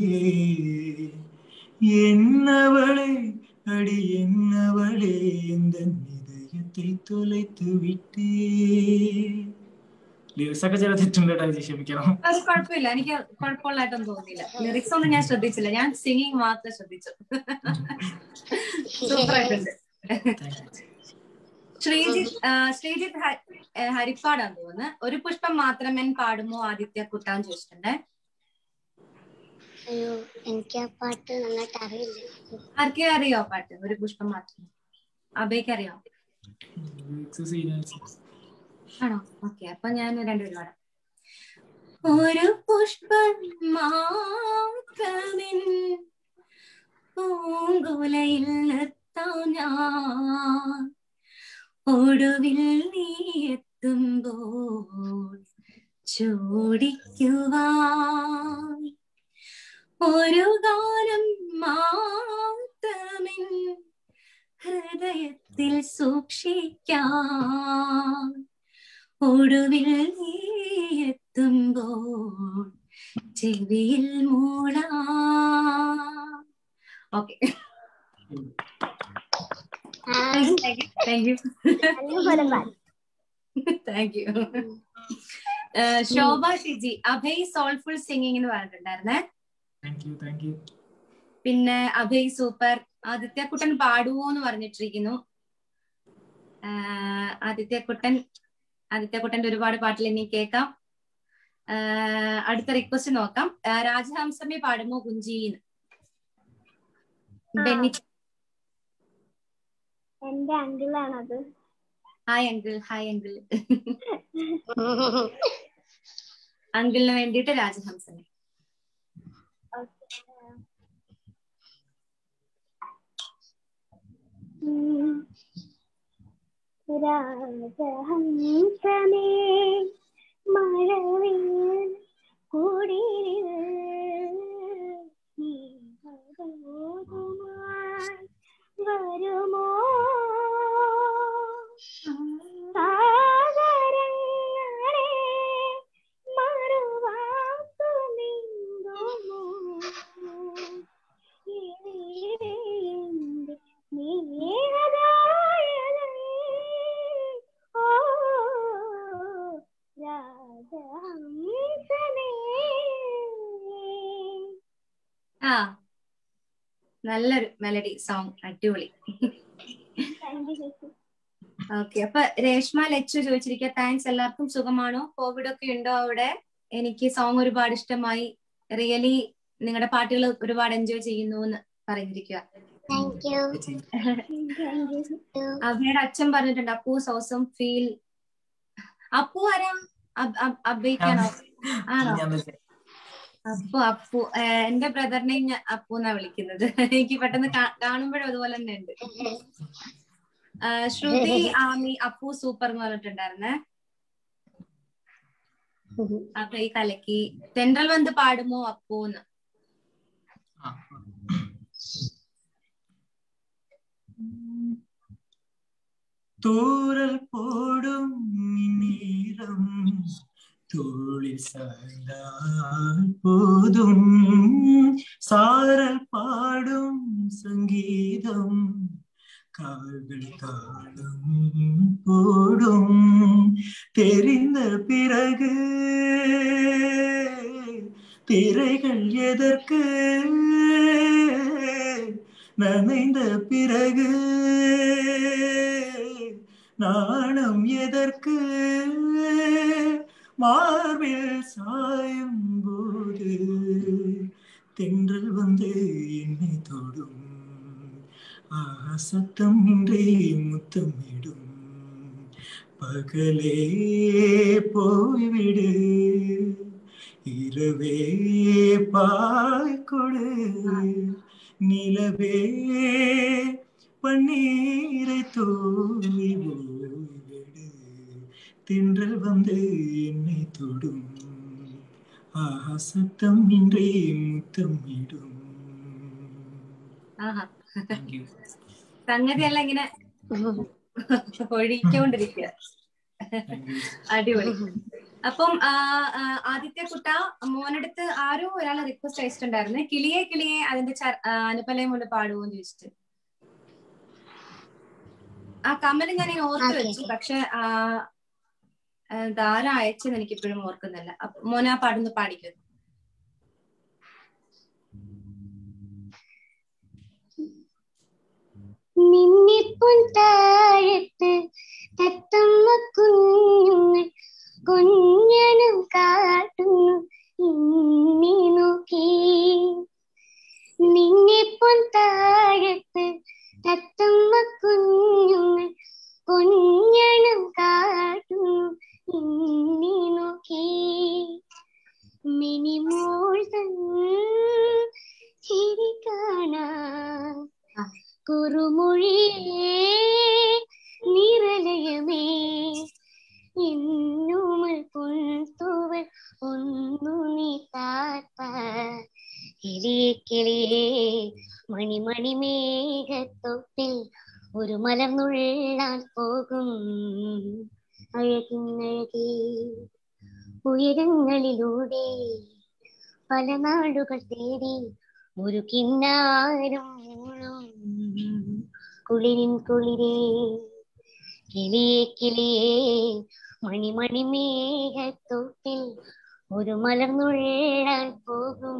என்னவளே அடி என்னவளே இந்த இதயத்தை தொலைத்து വിട്ടേ. ലിറിക്സ് ഒക്കെ ചില തെറ്റുണ്ട് കേട്ടോ, ക്ഷമിക്കണം. അത് കുഴപ്പമില്ല, എനിക്ക് കുഴപ്പമുള്ളതായിട്ടൊന്നും തോന്നിയില്ല. ലിറിക്സ് ഒന്നും ഞാൻ ശ്രദ്ധിച്ചില്ല, ഞാൻ സിംഗിങ് മാത്രം ശ്രദ്ധിച്ചു. സൂപ്പർ ആയിട്ടുണ്ട്. ശ്രീജിത്ത് ശ്രീജിത്ത് ഹരിപ്പാടാന്ന് തോന്നുന്നു. ഒരു പുഷ്പം മാത്രമേ പാടുമോ ആദിത്യ കുട്ടാൻ ചോദിച്ചിട്ടുണ്ട്. അയ്യോ എനിക്ക് ആ പാട്ട് നന്നായിട്ട് അറിയില്ല. ആർക്കെ അറിയോ പാട്ട് ഒരു പുഷ്പം മാത്രം? അബയ്ക്ക് അറിയോ? ആണോ? ഓക്കെ, അപ്പൊ ഞാൻ രണ്ടുപേരും പാടാം. ഒരു പുഷ്പം മാത്രമിൻ പൂങ്കുലയിൽ എത്താം ഞാൻ, ഒടുവിൽ നീ എത്തുമ്പോൾ ചോടിക്കുവാൻ. ഒരു ഗാനം മാത്രമിൻ ഹൃദയത്തിൽ സൂക്ഷിക്കാം, ഒടുവിൽ നീ എത്തുമ്പോൾ ചെവിയിൽ മൂളാം. Okay, thank you thank you. Shobha Shiji, Abhay soulful singing എന്ന് പറഞ്ഞിട്ടുണ്ടായിരുന്നേ. പിന്നെ അഭയ് സൂപ്പർ. ആദിത്യക്കുട്ടൻ പാടുവോ എന്ന് പറഞ്ഞിട്ടിരിക്കുന്നു. ആദിത്യക്കുട്ടൻ ആദിത്യക്കുട്ടന്റെ ഒരുപാട് പാട്ടിൽ ഇനി കേൾക്കാം. അടുത്ത റിക്വസ്റ്റ് നോക്കാം. രാജഹംസമേ പാടുമോ കുഞ്ചിന്ന്. ബെന്നി എന്റെ അങ്കിളാണത്. Hi uncle. Hi uncle. അങ്കിളിന് വേണ്ടിയിട്ട് രാജഹംസമേ. രാജഹംസമേ മഴവിൽ കൂടിയിൽ വരുമോ സാഗരങ്ങളെ മറുവാക്കു നീങ്ങുമോ ആ നല്ലൊരു മെലഡി സോങ്. അടിപൊളി. ഓക്കെ. അപ്പൊ രേഷ്മ ലച്ചു ചോദിച്ചിരിക്കുക, താങ്ക്സ്. എല്ലാവർക്കും സുഖമാണോ? കോവിഡ് ഒക്കെ ഉണ്ടോ അവിടെ? എനിക്ക് സോങ് ഒരുപാട് ഇഷ്ടമായി. റിയലി നിങ്ങളുടെ പാട്ടുകൾ ഒരുപാട് എൻജോയ് ചെയ്യുന്നു എന്ന് പറഞ്ഞിരിക്കുക. അഭയുടെ അച്ഛൻ പറഞ്ഞിട്ടുണ്ട് അപ്പൂസ് ഓസം ഫീൽ. അപ്പു ആരാ? അബൈക്കാണോ? ആണോ? അപ്പു അപ്പു എന്റെ ബ്രദറിനെയും ഞാൻ അപ്പു എന്നാ വിളിക്കുന്നത്. എനിക്ക് പെട്ടെന്ന് കാണുമ്പോഴും അതുപോലെ തന്നെ ഉണ്ട്. ശ്രുതി ആമി അപ്പു സൂപ്പർ എന്ന് പറഞ്ഞിട്ടുണ്ടായിരുന്നേ. അപ്പൊ ഈ കലക്കി. തെன்றൽ വന്ന് പാടുമോ അപ്പൂന്ന്. തൂരൽ പോടും നീരം തോളിൽ സായ്ந்தாൽ போதும் சாரல் பாடும் சங்கீதம் கால்கள் தாளம் போடும் தெரிந்த பிறகு திரைகள் எதற்கு நனைந்த பிறகு நாணம் எதற்கு மார்பில் சாயும் போது தென்றல் வந்து என்னை தொடும் ஆஹா சத்தம் இன்றே முத்தமிடும் பகலே போய்விடு இரவே பாய்கொடு நிலவே பன்னீரை தூவி ஓய்விடு தென்றல் வந்து என்னை தொடும் ஆஹா சத்தம் இன்றே മുത്തമിടും. സംഗതിയല്ല ഇങ്ങനെ ഒഴിക്കൊണ്ടിരിക്കുക. അടിപൊളി. അപ്പം ആദിത്യക്കുട്ട മോനടുത്ത് ആരോ ഒരാളെ റിക്വസ്റ്റ് അയച്ചിട്ടുണ്ടായിരുന്നു, കിളിയെ കിളിയെ അതിന്റെ അനുപലയം കൊണ്ട് പാടുവോന്ന് ചോദിച്ചിട്ട്. ആ കമല് ഞാൻ ഓർത്ത് വെച്ചു, പക്ഷെ ധാരാ അയച്ചെന്ന് എനിക്ക് ഇപ്പോഴും ഓർക്കുന്നില്ല. മോന ആ പാടുന്ന് പാടിക്കും. നിന്നിപ്പുൻ താഴത്ത് തത്തമ്മ കുഞ്ഞുങ്ങൾ കുഞ്ഞനും കാട്ടുന്നു ഇന്നി നോക്കി. നിന്നിപ്പുൻ താഴത്ത് തത്തമ്മ കുഞ്ഞുങ്ങൾ കുഞ്ഞനും കാട്ടുന്നു ഇന്നി നോക്കി. മിനിമോൾ തൻ ചിരി കാണാൻ കുറുമൊഴിയേ നിറലയമേ ഇന്നുമൽ പൊൻതൂവൽ ഒന്നു നീ താത്ത. കിളിയെ കിളിയേ മണിമണി മേഘത്തൊപ്പിൽ ഒരു മലർന്നുള്ളാൻ പോകും അഴകിന്നഴകേ. ഉയരങ്ങളിലൂടെ പല നാടുകൾ തേടി ഒരു കിന്നാരം മൂളും കുളിരിൻ കുളിരേ. കിളിയെ കിളിയേ മണിമണി മേഘത്തൊപ്പിൽ ഒരു മലർന്നുള്ളാൻ പോകും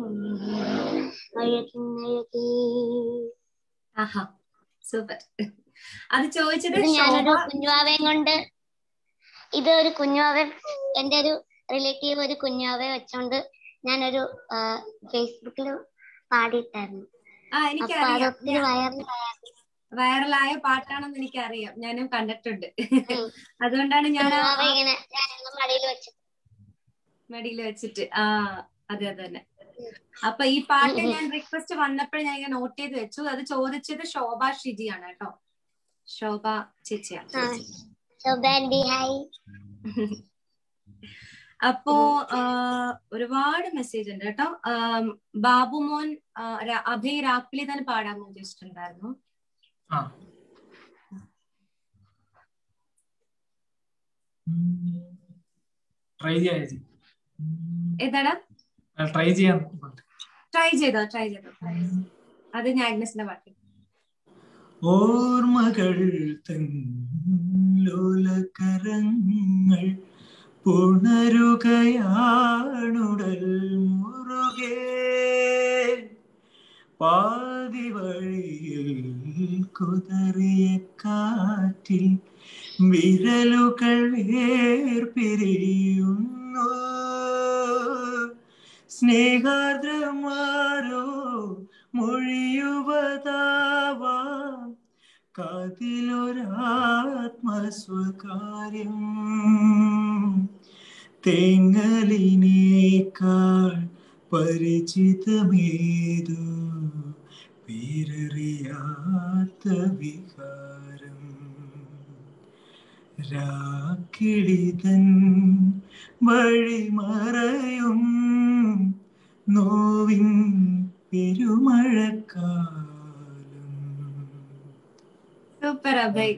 ആഹാ സൂപ്പർ. അത് ചോദിച്ചത് ഇത് ഞാനൊരു ശോഭ. കുഞ്ഞുവാവയും കൊണ്ട് ഇത് ഒരു കുഞ്ഞുവാവ എന്റെ ഒരു റിലേറ്റീവ് ഒരു കുഞ്ഞുവാവയെ വെച്ചോണ്ട് ഞാനൊരു ഫേസ്ബുക്കിൽ പാടിയിട്ടായിരുന്നു. ആ അപ്പൊ എനിക്കറിയാം, അതൊത്തിരി വൈറൽ വൈറലായ പാട്ടാണെന്ന് എനിക്കറിയാം, ഞാനും കണ്ടിട്ടുണ്ട്. അതുകൊണ്ടാണ് ഞാൻ ആ കുഞ്ഞുവാവ ഇങ്ങനെ ഞാൻ മടിയിൽ വെച്ചു മടിയിൽ വെച്ചിട്ട്. ആ അതെ അതെ തന്നെ. അപ്പൊ ഈ പാട്ട് ഞാൻ റിക്വസ്റ്റ് വന്നപ്പോഴേ ഞാൻ ഇങ്ങനെ നോട്ട് ചെയ്ത് വെച്ചു. അത് ചോദിച്ചത് ശോഭ ഷിജിയാണ് കേട്ടോ, ശോഭ ചേച്ചിയാണ്. ശോഭാൻഡി ഹായ്. അപ്പോ ഒരുപാട് മെസ്സേജ് ഉണ്ട് കേട്ടോ. ബാബുമോൻ അഭയ് രാപ്പിലി തന്നെ പാടാൻ ഉദ്ദേശിച്ചിട്ടുണ്ടായിരുന്നു. ഏതാടാ? ട്രൈ ചെയ്യാം. ട്രൈ ചെയ്തോ ട്രൈ ചെയ്തോ അത് ഞാൻ ആഗ്നസിന്റെ പാട്ട്. ഓർമ്മകൾ തൻ ലോലകരങ്ങൾ പുണരുകയാണുടൽ മുറുകെ പാതി വഴിയിൽ കുതറിയ കാറ്റിൽ വിരലുകൾ വേർപിരിയുന്നു സ്നേഹാർദ്രമാരോ മൊഴിയുവതാവാം കാതിലൊരാത്മസ്വകാര്യം തേങ്ങലിനേക്കാൾ പരിചിതമേതു പേരറിയാത്ത വികാരം രാക്കിളിതൻ വഴിമറയും നോവിൻ പെരുമഴക്കാലം. സൂപ്പർ അഭയ്.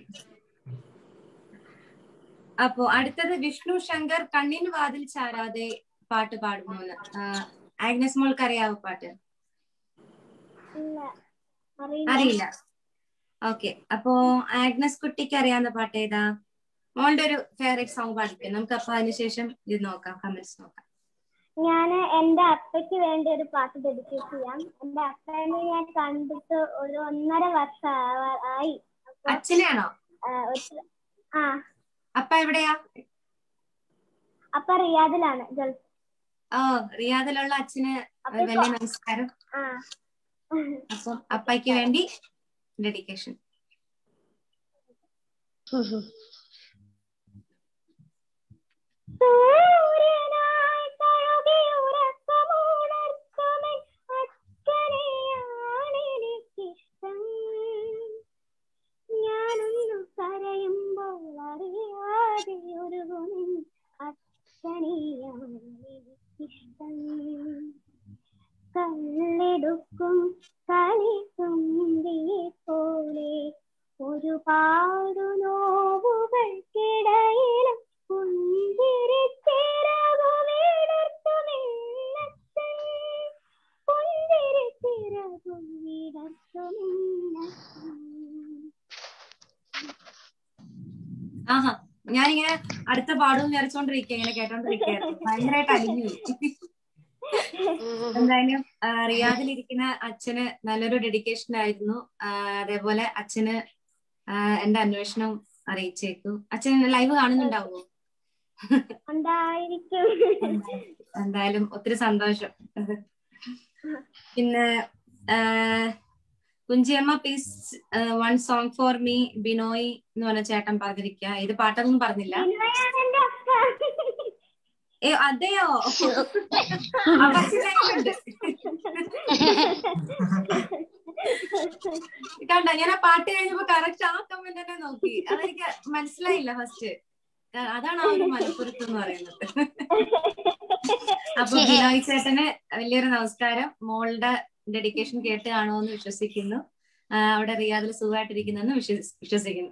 അപ്പോ അടുത്തത് വിഷ്ണു ശങ്കർ കണ്ണിന് വാതിൽ ചാരാതെ പാട്ട് പാടുമോന്ന്. ആഗ്നസ് മോൾക്ക് അറിയാവോ പാട്ട്? അറിയില്ല. ഓക്കെ, അപ്പോ ആഗ്നസ് കുട്ടിക്ക് അറിയാവുന്ന പാട്ട് ഏതാ? മോളുടെ ഒരു ഫേവറേറ്റ് സോങ് പാടിക്കും നമുക്ക്. അപ്പൊ അതിനുശേഷം ഇത് നോക്കാം, കമന്റ്സ് നോക്കാം. ഞാൻ എന്റെ അപ്പയ്ക്ക് വേണ്ടി ഒരു പാട്ട് ഡെഡിക്കേറ്റ് ചെയ്യാം. എന്റെ അപ്പനെ ഞാൻ കണ്ടിട്ട് ഒരു ഒന്നര വർഷം ആയി. അച്ഛനെയാണോ? ആ. അപ്പ എവിടെയാ? അപ്പ റിയാദിലാണ്, ഗൾഫ്. ഓ, റിയാദിലുള്ള അച്ഛന് വലിയ നമസ്കാരം. അപ്പൊ അപ്പയ്ക്ക് വേണ്ടി ഡെഡിക്കേഷൻ. ഞാനൊന്നു കരയുമ്പോൾ അറിയാതെ ഒരു അച്ഛനെയാണിഷ്ടം. കല്ലെടുക്കും കളിത്തുമ്പിയെ പോലെ ഒരുപാടു നോവുകൾക്കിടയിലും പുഞ്ചിരിച്ചിറകുമിടർത്തുമിന്നച്ഛൻ പുഞ്ചിരിച്ചിറകുമിടർത്തുമിന്നച്ഛൻ. ആഹാ, ഞാനിങ്ങനെ അടുത്ത പാടും നിറച്ചോണ്ടിരിക്കുക, ഇങ്ങനെ കേട്ടോണ്ടിരിക്കുകയായിരുന്നു. ഭയങ്കരമായിട്ട് അലിഞ്ഞു. എന്തായാലും റിയാദിലിരിക്കുന്ന അച്ഛന് നല്ലൊരു ഡെഡിക്കേഷൻ ആയിരുന്നു. അതേപോലെ അച്ഛന് എന്റെ അന്വേഷണം അറിയിച്ചേക്കും. അച്ഛൻ ലൈവ് കാണുന്നുണ്ടാവുമോ? എന്തായാലും ഒത്തിരി സന്തോഷം. പിന്നെ കുഞ്ചിയമ്മ please one song for me Binoy എന്ന് പറഞ്ഞ ചേട്ടൻ പറഞ്ഞിരിക്കുക. ഇത് പാട്ടൊന്നും പറഞ്ഞില്ല. ഏ അതെയോ? കണ്ട, ഞാൻ ആ പാട്ട് കഴിഞ്ഞപ്പോ കറക്റ്റ് ആ കമന്റ് തന്നെ നോക്കി. അതെനിക്ക് മനസ്സിലായില്ല ഫസ്റ്റ്. അതാണ് ആ ഒരു മലപ്പുറത്ത് എന്ന് പറയുന്നത്. അപ്പൊ ബിനോയ് ചേട്ടന് വലിയൊരു നമസ്കാരം. മോളുടെ ഡെഡിക്കേഷൻ കേട്ട് കാണുമെന്ന് വിശ്വസിക്കുന്നു. അവിടെ റിയാദിൽ സുഖമായിട്ടിരിക്കുന്നെന്ന് വിശ്വസിക്കുന്നു.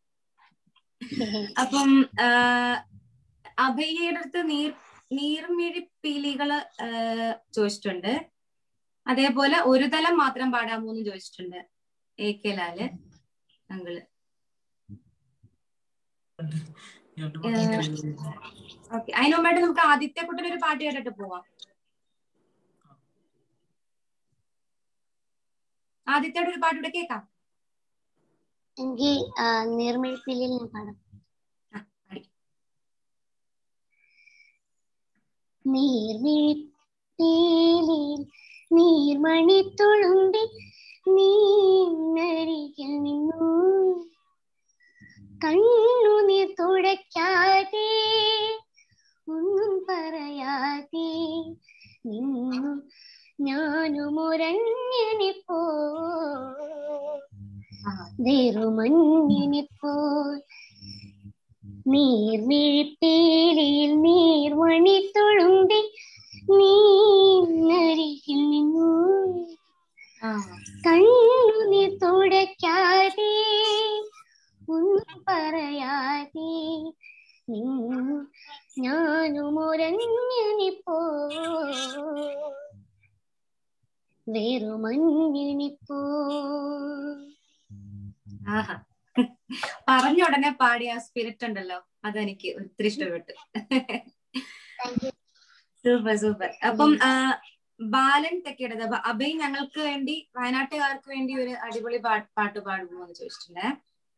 അപ്പം അഭയയുടെ അടുത്ത് നീർ നീർമിഴിപ്പീലികള് ചോദിച്ചിട്ടുണ്ട്. അതേപോലെ ഒരു തലം മാത്രം പാടാമോ എന്ന് ചോദിച്ചിട്ടുണ്ട് എ കെ ലാല് അങ്കിള്. രണ്ട് പാട്ടും എനിക്കറിയില്ല. ഓക്കെ, അതിന് മുമ്പായിട്ട് നമുക്ക് ആദിത്യക്കുട്ടൻ ഒരു പാട്ട് കേട്ടിട്ട് പോവാം. ആദിത്യയുടെ ഒരു പാട്ട് ഇവിടെ കേൾക്കാം. എനിക്ക് നീർമിഴിപ്പിലിൽ ഞാൻ പാടാം. നീർമിഴിപ്പിലിൽ നീർമണി തുളുമ്പി നീരികിൽ നിന്നു കണ്ണുനീർ തുടയ്ക്കാതെ ഒന്നും പറയാതെ നിന്നു ഞാനും ഒരഞ്ഞനിപ്പോ വെറുമഞ്ഞിനിപ്പോ നീർമിഴിപ്പീലിയിൽ നീർമണി തുളുമ്പി നീരികിൽ നിന്നു കണ്ണുനീർ തുടയ്ക്കാതെ ഒന്നും പറയാതെ നിന്നു ഞാനും ഒരഞ്ഞനിപ്പോ വെറുമഞ്ഞിനിപ്പോ. ആഹാ, പറഞ്ഞ ഉടനെ പാടിയ ആ സ്പിരിറ്റ് ഉണ്ടല്ലോ, അതെനിക്ക് ഒത്തിരി ഇഷ്ടപ്പെട്ടു. Super super. അപ്പം ബാലൻ തെക്കേടത് അഭയ് ഞങ്ങൾക്ക് വേണ്ടി, വയനാട്ടുകാർക്ക് വേണ്ടി ഒരു അടിപൊളി പാട്ട് പാട്ട് പാടുമോ എന്ന് ചോദിച്ചിട്ടുണ്ടേ.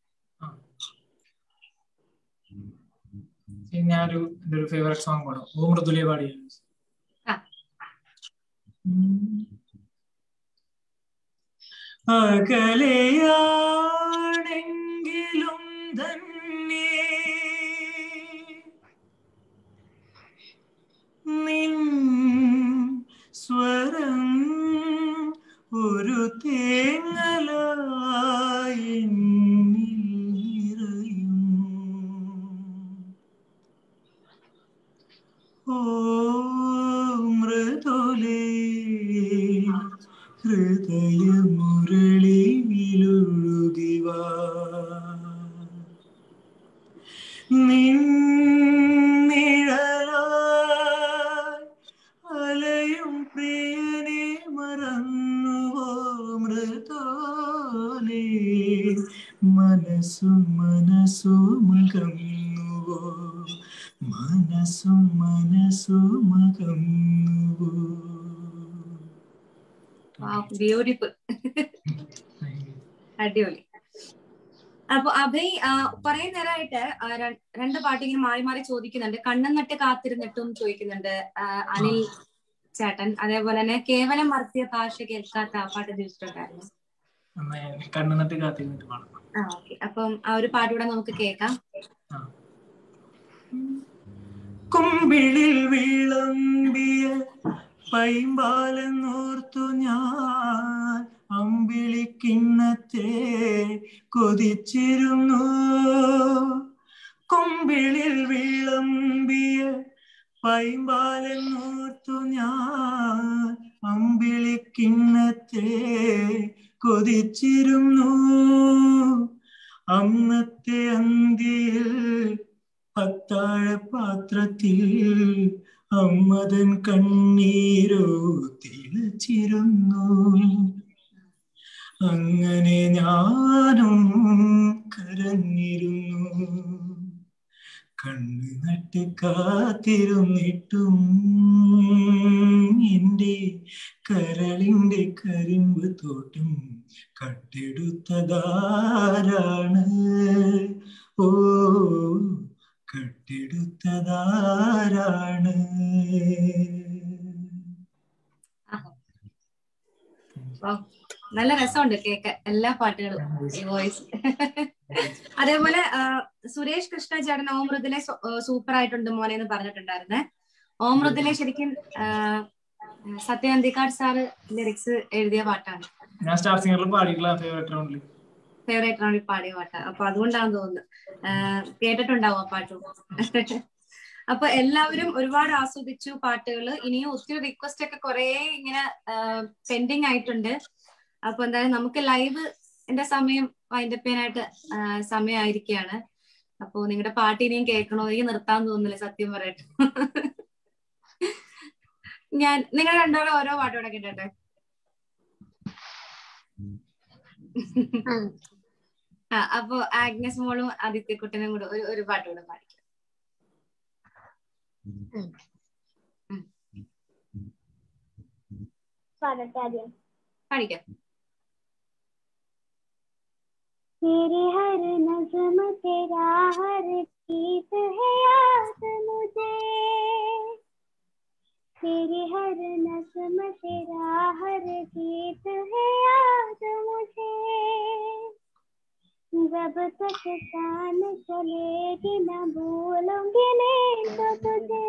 ഞാനൊരു എന്റെ ഒരു ഫേവറേറ്റ് സോങ് പാടും. ഓ മൃദുലേ പാടിയ അകലെയാണെങ്കിലും തന്നെ നിൻ സ്വരം ഒരു തേങ്ങലായി നിറയും. ഓ മൃദുലേ ഹൃദയമുരളിയിലൊഴുകിവാ നിന്നിഴലായി അലയും പ്രിയനെ മറന്നുവോ മൃദുലേ മനസ്സും മനസ്സും അകന്നുവോ മനസ്സും മനസ്സും അകന്നുവോ. ബ്യൂട്ടിഫുൾ, അടിപൊളി. അപ്പൊ അഭയ് കുറെ നേരമായിട്ട് രണ്ട് പാട്ട് ഇങ്ങനെ മാറി മാറി ചോദിക്കുന്നുണ്ട്. കണ്ണും നട്ട് കാത്തിരുന്നിട്ടും ചോദിക്കുന്നുണ്ട് അനിൽ ചേട്ടൻ. അതേപോലെ തന്നെ കേവലം മർത്തിയ ഭാഷ കേൾക്കാത്ത ആ പാട്ട് ചോദിച്ചിട്ടുണ്ടായിരുന്നു. കണ്ണുനട്ട് കാത്തിരുന്നിട്ട് പാടാം. ആ ഓക്കെ, അപ്പം ആ ഒരു പാട്ടുകൂടെ നമുക്ക് കേൾക്കാം. കുമ്പിളിൽ വിളമ്പിയ പൈമ്പാലെന്നോർത്തു ഞാൻ അമ്പിളിക്കിണ്ണത്തെ കൊതിച്ചിരുന്നു. കുമ്പിളിൽ വിളമ്പിയ പൈമ്പാലെന്നോർത്തു ഞാൻ അമ്പിളിക്കിണ്ണത്തെ കൊതിച്ചിരുന്നു. അന്നത്തെ അന്തിയിൽ അത്താഴ പാത്രത്തിൽ അമ്മതൻ കണ്ണീരോ തിളച്ചിരുന്നു. അങ്ങനെ ഞാനും കരഞ്ഞിരുന്നു. കണ്ണു നട്ട് കാത്തിരുന്നിട്ടും എന്റെ കരളിന്റെ കരിമ്പ് തോട്ടം കട്ടെടുത്തതാരാണ്? ഓ കട്ടെടുത്തതാരാണ്? നല്ല രസമുണ്ട് കേക്ക് എല്ലാ പാട്ടുകളും, ഈ വോയിസ്. അതേപോലെ സുരേഷ് കൃഷ്ണ ചേട്ടൻ ഓം മൃദുലെ സൂപ്പർ ആയിട്ടുണ്ട് മോനെ എന്ന് പറഞ്ഞിട്ടുണ്ടായിരുന്നേ. ഓം മൃദുലെ ശരിക്കും സത്യ അന്തിക്കാട് സാറ് ലിറിക്സ് എഴുതിയ പാട്ടാണ്. ഞാൻ സ്റ്റാർ സിംഗറിൽ പാടിയിട്ടുള്ള ഫേവറേറ്റ് റൗണ്ടിൽ ഫേവറേറ്റ് റൗണ്ടിൽ പാടിയ പാട്ടാണ്. അപ്പൊ അതുകൊണ്ടാണെന്ന് തോന്നുന്നു കേട്ടിട്ടുണ്ടാവും ആ പാട്ടും. അപ്പൊ എല്ലാവരും ഒരുപാട് ആസ്വദിച്ചു പാട്ടുകൾ. ഇനിയും ഒത്തിരി റിക്വസ്റ്റ് ഒക്കെ കുറെ ഇങ്ങനെ പെൻഡിങ് ആയിട്ടുണ്ട്. അപ്പൊ എന്തായാലും നമുക്ക് ലൈവ് എന്റെ സമയം വൈൻഡപ്പ് ചെയ്യാനായിട്ട് സമയമായിരിക്കുകയാണ്. അപ്പൊ നിങ്ങളുടെ പാട്ട് ഇനിയും കേൾക്കണോ? എനിക്ക് നിർത്താൻ തോന്നുന്നില്ല സത്യം പറയട്ടെ. ഞാൻ നിങ്ങൾ രണ്ടുപേരും ഓരോ പാട്ടോടെ കേട്ടെ. ആ അപ്പൊ ആഗ്നസ് മോളും ആദിത്യക്കുട്ടനും കൂടെ ഒരു ഒരു പാട്ടുകൂടെ പാടിക്കും. പാടട്ടെ ആദ്യം. പഠിക്കാം. तेरे हर नज़्म तेरा हर गीत है याद मुझे, तेरे हर नज़्म तेरा हर गीत है याद मुझे, जब तक जान चलेगी न भूलूंगी मैं तो तुझे,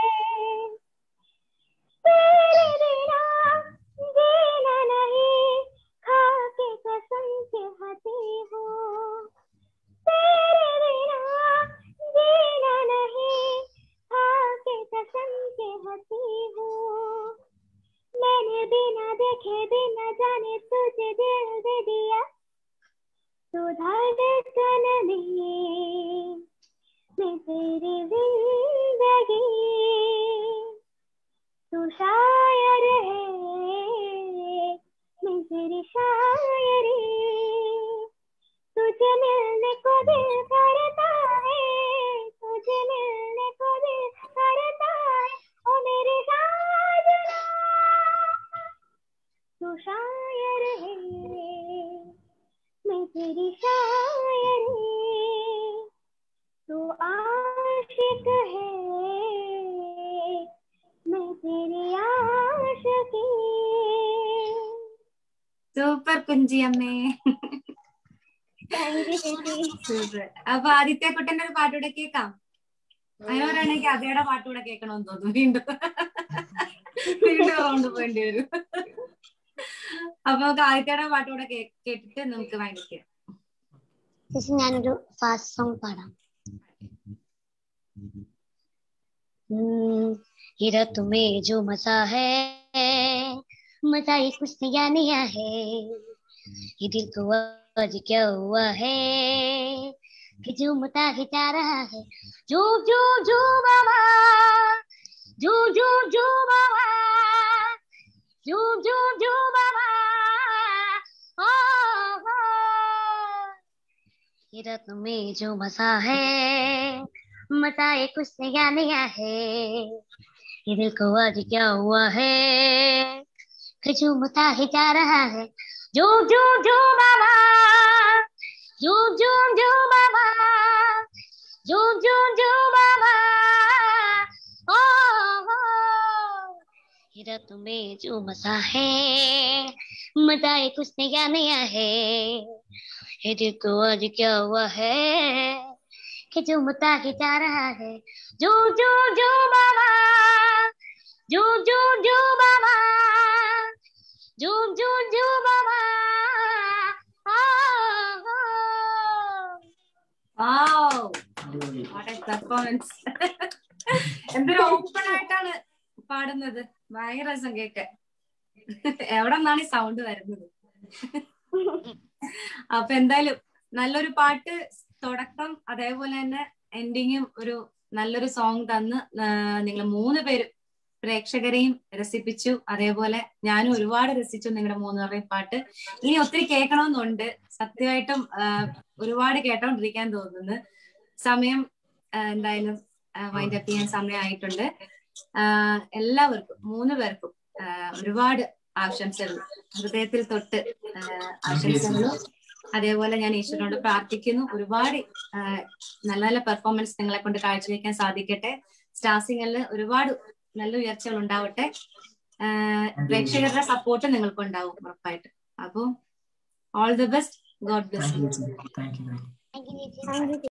तेरे बिना जीना नहीं खाके कसम कहती हूँ, तेरे बिना जीना नहीं खाके कसम कहती हूँ, मैंने बिना देखे बिना जाने तुझे दिल दे दिया, तू धड़कन में मैं तेरी जिंदगी, तू शायर है मैं तेरी शायरी, तुझे मिलने को दिल करता है, तुझे मिलने को दिल करता है, ओ मेरे साजना, तू शायर है मैं तेरी शायरी, तू आशिक है मैं तेरी आशिकी. സൂപ്പർ കുഞ്ചി അമ്മേ. സൂപ്പർ. അപ്പൊ ആദിത്യക്കുട്ടന്റെ ഒരു പാട്ടൂടെ കേൾക്കാം. അങ്ങനെ പറയുകയാണെങ്കിൽ അതേടെ പാട്ടൂടെ കേൾക്കണമെന്ന് തോന്നുന്നു. വീണ്ടും വീണ്ടും റൗണ്ട് പോയിന്റ് വരും. അപ്പൊ നമുക്ക് ആദിത്യയുടെ പാട്ടൂടെ കേട്ടിട്ട് നമുക്ക് വാങ്ങിക്കാം. ഞാനൊരു ഫാസ്റ്റ് സോങ് പാടാം. ये रात में जो मजा है मजा ये कुछ नया नया है, ये दिल को आज क्या हुआ है कि जो मता खिंचा रहा है, जो जो जो बाबा जो जो जो बाबा जो जो जो बाबा ओ हो, ये रात में जो मजा है मजा ये कुछ नया नया है, ये दिल को आज क्या हुआ है कि जो मता ही जा रहा है, जो जो जो बाबा जो जो जो बाबा जो जो जो बाबा ओ हो, ये रात में जो मजा है मजा ये कुछ नया नया है, ये दिल को आज क्या हुआ है कि जो मुता ही जा रहा है, जो जो जो बाबा जो जो जो बाबा जो जो जो बाबा आ हो. Wow, what a performance. എന്തൊരു ഓപ്പൺ ആയിട്ടാണ് പാടുന്നത്. ഭയങ്കര രസം കേൾക്കാൻ. എവിടെ നിന്നാണ് ഈ സൗണ്ട് വരുന്നത്? അപ്പൊ എന്തായാലും നല്ലൊരു പാട്ട് തുടക്കം അതേപോലെ തന്നെ എൻഡിങ്ങും ഒരു നല്ലൊരു സോങ് തന്ന് നിങ്ങൾ മൂന്ന് പേരും പ്രേക്ഷകരെയും രസിപ്പിച്ചു. അതേപോലെ ഞാനും ഒരുപാട് രസിച്ചു നിങ്ങളുടെ മൂന്നുപേരുടെയും പാട്ട്. ഇനി ഒത്തിരി കേൾക്കണമെന്നുണ്ട്. സത്യമായിട്ടും ഒരുപാട് കേട്ടോണ്ടിരിക്കാൻ തോന്നുന്നു. സമയം എന്തായാലും വൈൻഡ് അപ്പ് ചെയ്യാൻ സമയമായിട്ടുണ്ട്. എല്ലാവർക്കും മൂന്ന് പേർക്കും ഒരുപാട് ആശംസകൾ ഹൃദയത്തിൽ തൊട്ട് ആശംസകളും. അതേപോലെ ഞാൻ ഈശ്വരനോട് പ്രാർത്ഥിക്കുന്നു ഒരുപാട് നല്ല നല്ല പെർഫോമൻസ് നിങ്ങളെ കൊണ്ട് കാഴ്ചവെക്കാൻ സാധിക്കട്ടെ. സ്റ്റാർ സിംഗറിൽ ഒരുപാട് നല്ല ഉയർച്ചകൾ ഉണ്ടാവട്ടെ. പ്രേക്ഷകരുടെ സപ്പോർട്ട് നിങ്ങൾക്ക് ഉണ്ടാവും ഉറപ്പായിട്ട്. അപ്പൊ all the best. God bless U.